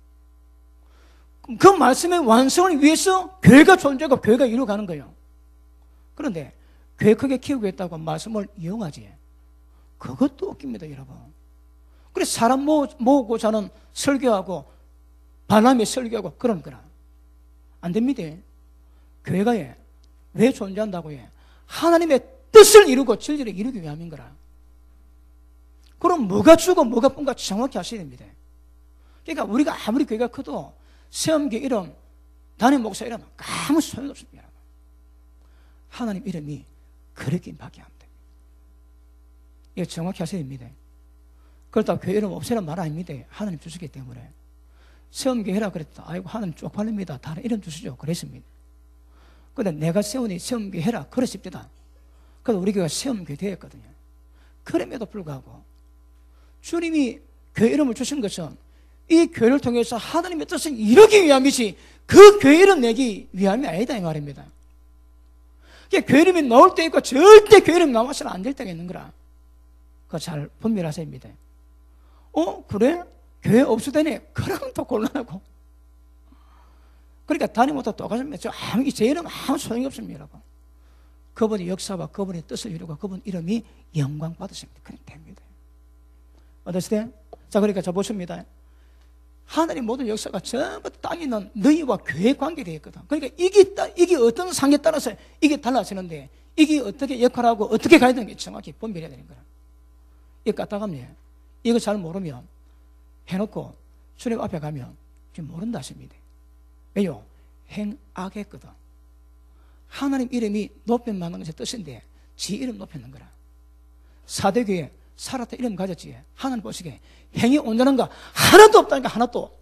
그 말씀의 완성을 위해서 교회가 존재하고 교회가 이루어가는 거예요. 그런데 교회 크게 키우고 있다고 말씀을 이용하지. 그것도 웃깁니다, 여러분. 그래서 사람 모으고자 하는 설교하고 바람에 설교하고 그런 거라. 안 됩니다. 교회가 왜 존재한다고 해? 하나님의 뜻을 이루고 진리를 이루기 위함인 거라. 그럼 뭐가 주고 뭐가 뿐가 정확히 하셔야 됩니다. 그러니까 우리가 아무리 교회가 커도 세움교 이름, 담임 목사 이름 아무 소용이 없습니다. 하나님 이름이 그렇게 밖에 안 됩니다. 이거 정확히 하셔야 됩니다. 그렇다고 교회 이름 없애란 말 아닙니다. 하나님 주시기 때문에. 세움교 해라 그랬다. 아이고 하나님 쪽팔립니다. 다른 이름 주시죠. 그랬습니다. 그런데 내가 세우니 세움교 해라 그랬습니다. 그래서 우리 교회가 세움교 되었거든요. 그럼에도 불구하고 주님이 교회 이름을 주신 것은 이 교회를 통해서 하나님의 뜻을 이루기 위함이지 그 교회 이름 내기 위함이 아니다 이 말입니다. 그러니까 교회 이름이 나올 때 있고 절대 교회 이름 나와서는 안 될 때가 있는 거라. 그거 잘 분별하셔야 합니다. 그래? 교회 없으되니 그러면 또 곤란하고. 그러니까 단임 못하고 똑같습니다. 제 이름 아무 소용이 없습니다, 여러분. 그분의 역사와 그분의 뜻을 이루고 그분 이름이 영광 받으십니다. 그럼 됩니다. 어떠세요? 자, 그러니까 저 보십니다. 하나님 모든 역사가 전부 땅에 있는 너희와 교회 관계되어 있거든. 그러니까 이게 어떤 상에 따라서 이게 달라지는데, 이게 어떻게 역할하고 어떻게 가야 되는 게 정확히 분별해야 되는 거야. 이거 까딱합니다. 이거 잘 모르면 해놓고 주님 앞에 가면 지금 모른다 하십니다. 왜요? 행악했거든. 하나님 이름이 높임 받는 것의 뜻인데 지 이름 높였는 거라. 사대교회 살았다 이름 가졌지. 하나님 보시기에 행이 온전한 거 하나도 없다니까. 하나도.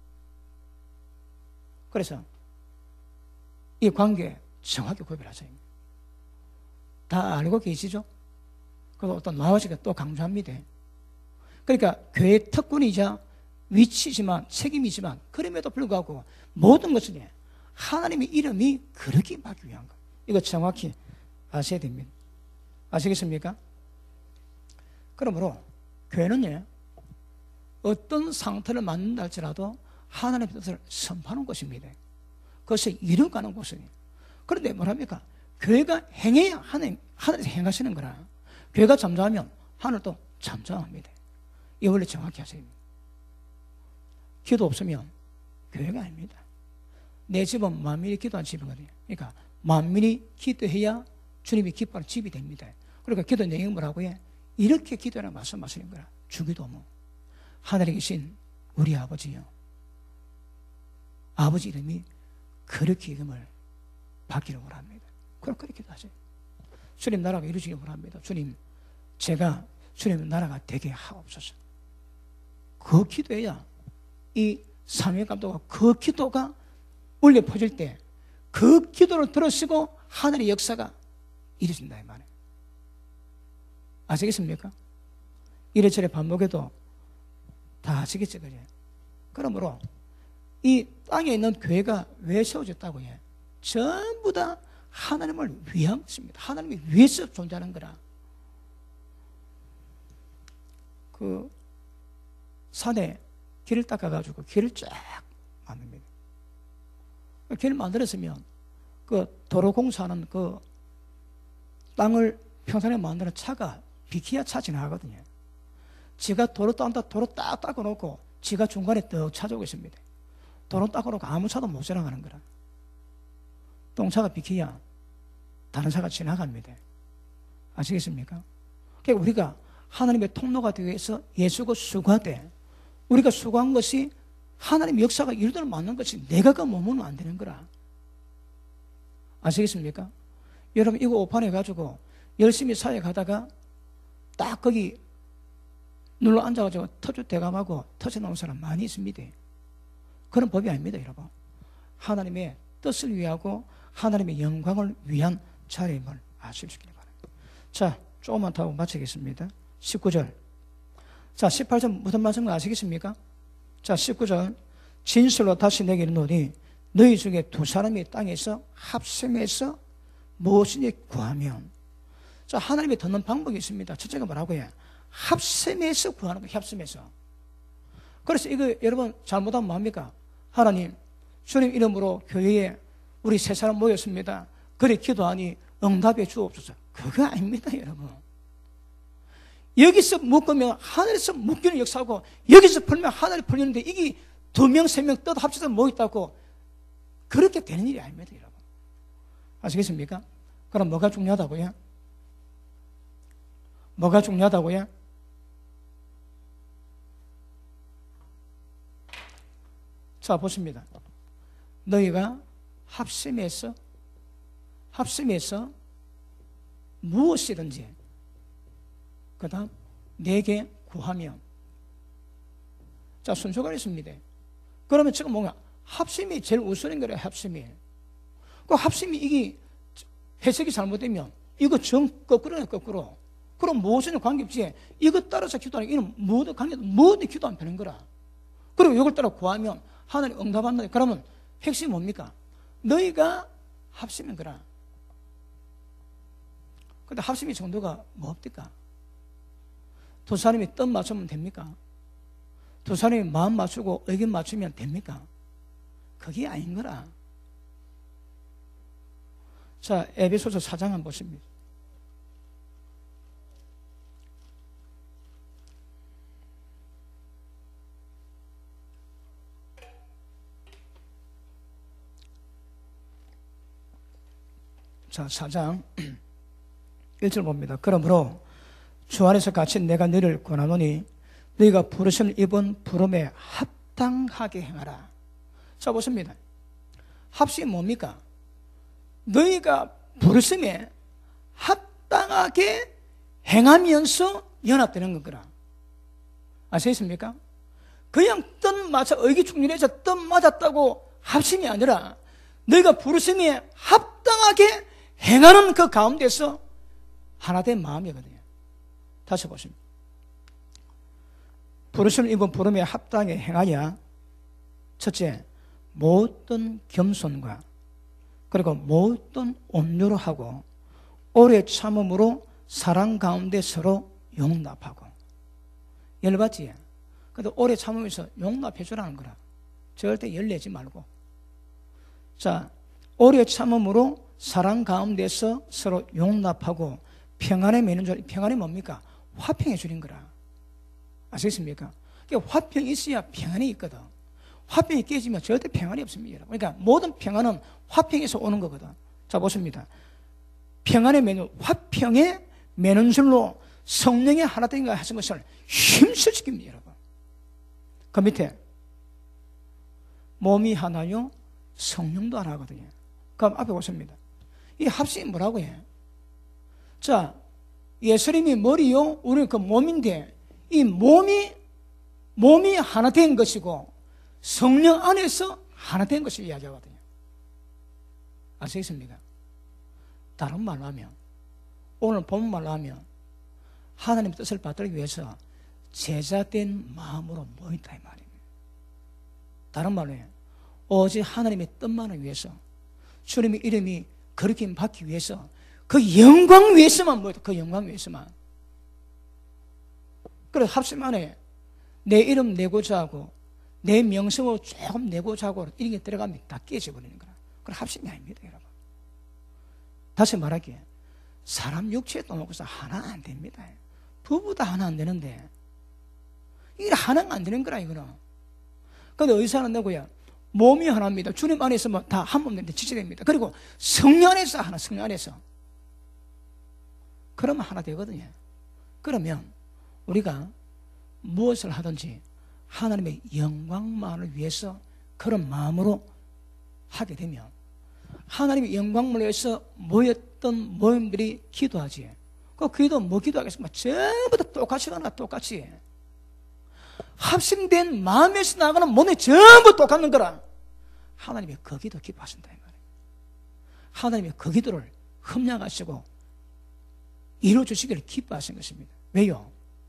그래서 이 관계 정확히 구별하세요. 다 알고 계시죠? 그래서 어떤 나와시가 또 강조합니다. 그러니까 교회의 특권이자 위치지만 책임이지만 그럼에도 불구하고 모든 것은 하나님의 이름이 그렇게 받기 위한 것. 이거 정확히 아셔야 됩니다. 아시겠습니까? 그러므로 교회는 어떤 상태를 만든다 할지라도 하나님의 뜻을 선포하는 것입니다. 그것을 이루어가는 곳이에요. 그런데 뭐랍니까? 교회가 행해야 하늘에서 행하시는 거라. 교회가 잠잠하면 하늘도 잠잠합니다. 이 원리 정확히 하셔야 됩니다. 기도 없으면 교회가 아닙니다. 내 집은 만민이 기도한 집이거든요. 그러니까 만민이 기도해야 주님이 기뻐하는 집이 됩니다. 그러니까 기도 내용이 뭐라고 해? 이렇게 기도하는 말씀하시는 거라. 주기도문. 하늘에 계신 우리 아버지요. 아버지 이름이 그렇게 이름을 받기를 원합니다. 그럼 그렇게 기도하세요. 주님 나라가 이루어지길 원합니다. 주님, 제가 주님 나라가 되게 하옵소서. 그 기도해야 이 사무엘 감독과 그 기도가 울려 퍼질 때 그 기도를 들으시고 하늘의 역사가 이루어진다 이 말이에요. 아시겠습니까? 이래저래 반복해도 다 아시겠죠, 그죠? 그러므로 이 땅에 있는 교회가 왜 세워졌다고 해? 전부 다 하나님을 위한 것입니다. 하나님이 위해서 존재하는 거라. 그 산에 길을 닦아가지고 길을 쫙 만듭니다. 길을 만들었으면 그 도로 공사하는 그 땅을 평산에 만드는 차가 비키야 차 지나가거든요. 지가 도로 딱 닦아놓고 지가 중간에 떡 찾아오고 있습니다. 도로 닦아놓고 아무 차도 못 지나가는 거라. 똥차가 비키야 다른 차가 지나갑니다. 아시겠습니까? 그러니까 우리가 하나님의 통로가 되기 위해서 예수가 수고하되 우리가 수고한 것이 하나님의 역사가 이루도록 맞는 것이 내가 그 몸으로는 안 되는 거라. 아시겠습니까? 여러분 이거 오판해 가지고 열심히 사회 가다가 딱 거기 눌러 앉아가지고 터주 대감하고 터져나온 사람 많이 있습니다. 그런 법이 아닙니다, 여러분. 하나님의 뜻을 위하고 하나님의 영광을 위한 자리임을 아시기 바랍니다. 자, 조금만 더 하고 마치겠습니다. 19절. 자, 18절 무슨 말씀인지 아시겠습니까? 자, 19절. 진실로 다시 내게 이르노니 너희 중에 두 사람이 땅에서 합심해서 무엇이든지 구하면. 자, 하나님이 듣는 방법이 있습니다. 첫째가 뭐라고 해요? 합심해서 구하는 거예요. 합심해서. 그래서 이거 여러분 잘못하면 뭐합니까? 하나님, 주님 이름으로 교회에 우리 세 사람 모였습니다. 그래 기도하니 응답해 주옵소서. 그거 아닙니다, 여러분. 여기서 묶으면 하늘에서 묶이는 역사고 여기서 풀면 하늘이 풀리는데 이게 2명, 3명 떠도 합쳐서 모였다고 그렇게 되는 일이 아닙니다, 여러분. 아시겠습니까? 그럼 뭐가 중요하다고요? 뭐가 중요하다고요? 자, 보십니다. 너희가 합심해서 무엇이든지 그 다음 내게 구하면. 자, 순서가 있습니다. 그러면 지금 뭔가 합심이 제일 우선인 거래요. 합심이. 그 합심이 이게 해석이 잘못되면 이거 거꾸로네, 거꾸로. 그럼 무엇이든 관계없이 이거 따라서 기도하는 이는 모든 관계도 모든 기도 안 되는 거라. 그리고 이걸 따라 구하면 하나님 응답한다. 그러면 핵심이 뭡니까? 너희가 합심인 거라. 근데 합심의 정도가 뭐 없을까? 두 사람이 뜻 맞추면 됩니까? 두 사람이 마음 맞추고 의견 맞추면 됩니까? 그게 아닌 거라. 자, 에베소서 4장 한번 보십니다. 자, 4장 1절 봅니다. 그러므로 주 안에서 같이 내가 너희를 권하노니 너희가 부르심을 입은 부름에 합당하게 행하라. 자, 보십니다. 합심이 뭡니까? 너희가 부르심에 합당하게 행하면서 연합되는 거라. 아시겠습니까? 그냥 뜻 맞아 의기충돌해서 뜻 맞았다고 합심이 아니라 너희가 부르심에 합당하게 행하는 그 가운데서 하나된 마음이거든요. 다시 보십니다. 부르심을 입은 부름에 합당하게 행하여 첫째, 모든 겸손과 그리고 모든 온유로 하고 오래 참음으로 사랑 가운데 서로 용납하고. 열받지? 그래도 오래 참으면서 용납해 주라는 거라. 절대 열내지 말고. 자, 오래 참음으로 사랑 가운데서 서로 용납하고 평안에 매는 줄. 평안이 뭡니까? 화평해 주는 거라. 아시겠습니까? 그러니까 화평이 있어야 평안이 있거든. 화평이 깨지면 절대 평안이 없습니다. 그러니까 모든 평안은 화평에서 오는 거거든. 자, 보십니다. 평안에 매는, 화평에 매는 줄로 성령의 하나 된가 하신 것을 힘써 지킵니다, 여러분. 그 밑에 몸이 하나요, 성령도 하나거든요. 그럼 앞에 보십니다. 이 합심이 뭐라고 해? 자, 예수님이 머리요, 우리는 그 몸인데 이 몸이 하나 된 것이고 성령 안에서 하나 된 것을 이야기하거든요. 아시겠습니까? 다른 말로 하면, 오늘 본 말로 하면 하나님의 뜻을 받들기 위해서 제자된 마음으로 모인다 이 말입니다. 다른 말로 해요. 오직 하나님의 뜻만을 위해서, 주님의 이름이 거룩히 받기 위해서, 그 영광 위해서만 모였다. 그 영광 위해서만. 그래서 합심 안에 내 이름 내고자 하고 내 명성을 조금 내고자 하고 이런 게 들어가면 다 깨져버리는 거라. 그건 합심이 아닙니다, 여러분. 다시 말하기에 사람 육체에 떠놓고서 하나 안 됩니다. 부부도 하나 안 되는데 이게 하나가 안 되는 거라 이거는. 근데 의사는 누구야? 몸이 하나입니다. 주님 안에서 뭐 다 한 몸인데 지체됩니다. 그리고 성령 안에서 하나, 성령 안에서. 그러면 하나 되거든요. 그러면 우리가 무엇을 하든지 하나님의 영광만을 위해서 그런 마음으로 하게 되면 하나님의 영광을 위해서 모였던 모임들이 기도하지. 그 기도 뭐 기도하겠습니까? 전부 다 똑같이 가나 똑같이. 합심된 마음에서 나가는 몸이 전부 똑같은 거라. 하나님이 그 기도 기뻐하신다 이 말이에요. 하나님이 그 기도를 흠양하시고 이루어주시기를 기뻐하신 것입니다. 왜요?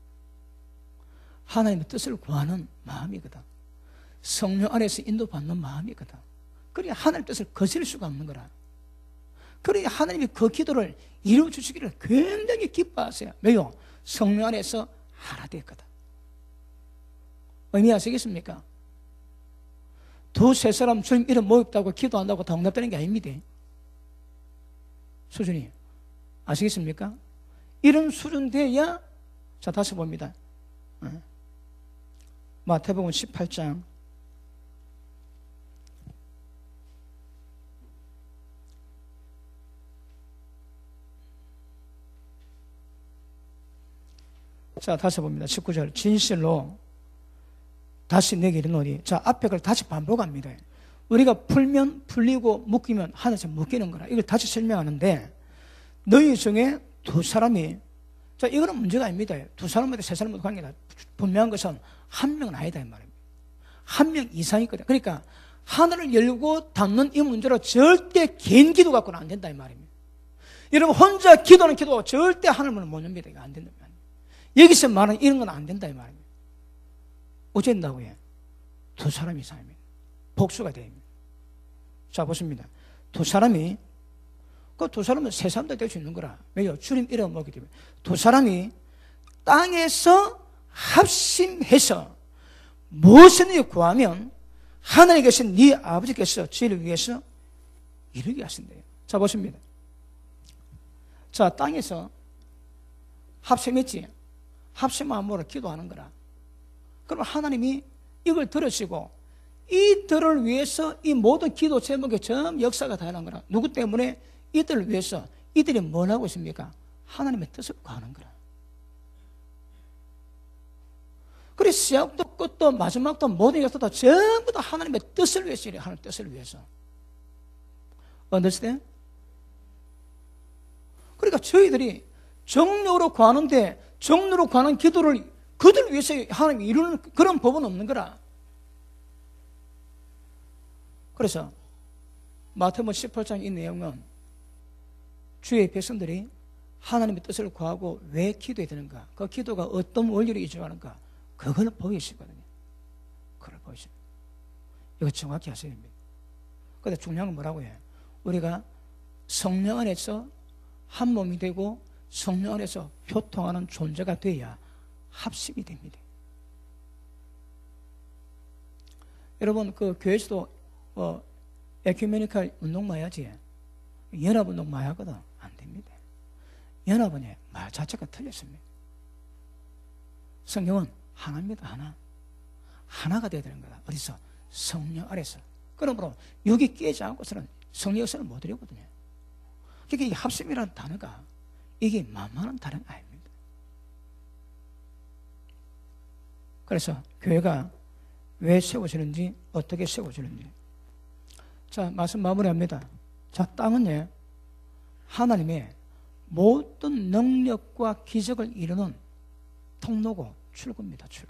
하나님의 뜻을 구하는 마음이거든. 성령 안에서 인도받는 마음이거든. 그래야 하나님의 뜻을 거스릴 수가 없는 거라. 그래야 하나님이 그 기도를 이루어주시기를 굉장히 기뻐하세요. 왜요? 성령 안에서 하나 됐거든. 의미 아시겠습니까? 두세 사람 주님 이름 모였다고 기도한다고 다 응답되는 게 아닙니다. 수준이. 아시겠습니까? 이런 수준 돼야, 자, 다시 봅니다. 마태복음 18장. 자, 다시 봅니다. 19절. 진실로 다시 내게 이르노니. 자, 앞에 걸 다시 반복합니다. 우리가 풀면 풀리고 묶이면 하나씩 묶이는 거라. 이걸 다시 설명하는데, 너희 중에 두 사람이, 자, 이거는 문제가 아닙니다. 두 사람마다 세 사람마다 관계다. 분명한 것은 한 명은 아니다 이 말입니다. 한 명 이상이거든요. 그러니까 하늘을 열고 닫는 이 문제로 절대 개인 기도 갖고는 안 된다 이 말입니다. 여러분 혼자 기도하는 기도가 절대 하늘문을 못 엽니다. 이거 안 된다 이 말입니다. 여기서 말하는 이런 건 안 된다 이 말입니다. 어째 된다고 해? 두 사람 이상입니다. 복수가 됩니다. 자, 보십니다. 두 사람이, 그 두 사람은 세 사람도 될 수 있는 거라. 왜요? 주님 이름 먹기 때문에. 두 사람이 땅에서 합심해서 무엇이든지 구하면 하늘에 계신 네 아버지께서 저희를 위해서 이루게 하신대요. 자, 보십니다. 자, 땅에서 합sem했지. 합sem함으로 기도하는 거라. 그럼 하나님이 이걸 들으시고 이들을 위해서 이 모든 기도 제목의 전 역사가 다 일어난 거라. 누구 때문에? 이들을 위해서. 이들이 뭘 하고 있습니까? 하나님의 뜻을 구하는 거라. 그래, 시작도 끝도 마지막도 모든 역사도 전부 다 하나님의 뜻을 위해서 이래. 하나님의 뜻을 위해서. understand? 그러니까 저희들이 정력으로 구하는데 정력으로 구하는 기도를 그들 위해서 하나님이 이루는 그런 법은 없는 거라. 그래서 마태복음 18장 이 내용은 주의 백성들이 하나님의 뜻을 구하고 왜 기도해야 되는가, 그 기도가 어떤 원리를 이루어가는가, 그걸 보이시거든요. 그걸 보이시고 이거 정확히 하셔야 됩니다. 그런데 중요한 건 뭐라고 해요? 우리가 성령 안에서 한 몸이 되고 성령 안에서 교통하는 존재가 돼야 합심이 됩니다. 여러분, 그 교회에서도 에큐메니컬 운동 많이 하지. 연합운동 많이 하거든. 안 됩니다. 연합은 말 자체가 틀렸습니다. 성경은 하나입니다. 하나. 하나가 되어야 되는 거다. 어디서? 성령 아래서. 그러므로 여기 깨지 않고서는 성령 역사를 못 이루거든요. 그러니까 이 합심이라는 단어가 이게 만만한 단어가 아닙니다. 그래서 교회가 왜 세워지는지, 어떻게 세워지는지. 자, 말씀 마무리합니다. 자, 땅은 하나님의 모든 능력과 기적을 이루는 통로고 출구입니다. 출구.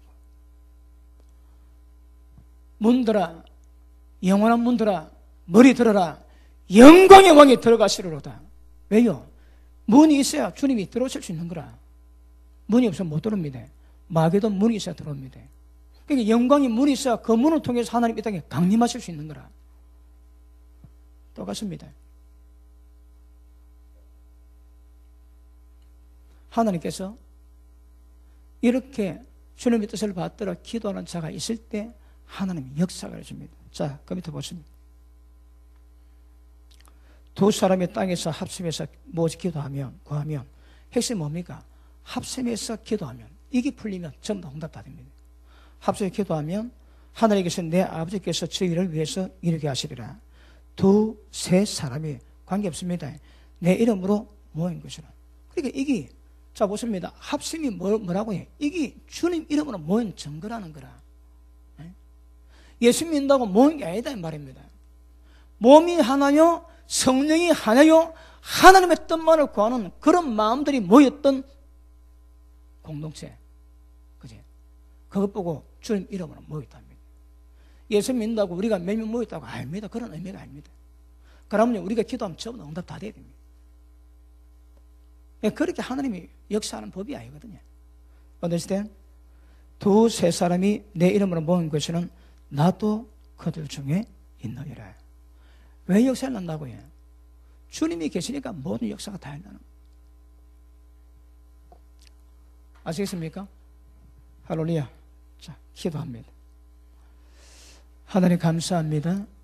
문들아, 영원한 문들아, 머리 들어라, 영광의 왕이 들어가시리로다. 왜요? 문이 있어야 주님이 들어오실 수 있는 거라. 문이 없으면 못 들어옵니다. 마귀도 문이 있어야 들어옵니다. 그러니까 영광의 문이 있어야 그 문을 통해서 하나님 이 땅에 강림하실 수 있는 거라. 똑같습니다. 하나님께서 이렇게 주님의 뜻을 받들어 기도하는 자가 있을 때 하나님이 역사를 해줍니다. 자, 그 밑에 보십니다. 두 사람이 땅에서 합심해서 무엇을 기도하면, 구하면, 핵심이 뭡니까? 합심해서 기도하면, 이게 풀리면 전부 다 응답 다 됩니다. 합심해서 기도하면 하늘에 계신 내 아버지께서 저희를 위해서 이루게 하시리라. 두, 세 사람이 관계없습니다. 내 이름으로 모인 것이라. 그러니까 이게, 자, 보십니다. 합심이 뭐라고 해? 이게 주님 이름으로 모인 증거라는 거라. 예수 믿는다고 모인 게 아니다, 이 말입니다. 몸이 하나요, 성령이 하나요, 하나님의 뜻만을 구하는 그런 마음들이 모였던 공동체. 그지? 그것 보고 주님 이름으로 모였답니다. 예수 믿는다고 우리가 몇 명 모였다고 아닙니다. 그런 의미가 아닙니다. 그러면 우리가 기도하면 전부 응답 다 돼야 됩니다. 그렇게 하나님이 역사하는 법이 아니거든요. understand? 두, 세 사람이 내 이름으로 모인 것은 나도 그들 중에 있느니라. 왜 역사를 난다고 해요? 주님이 계시니까 모든 역사가 다 일어나는 거예요. 아시겠습니까? 할렐루야. 자, 기도합니다. 하나님 감사합니다.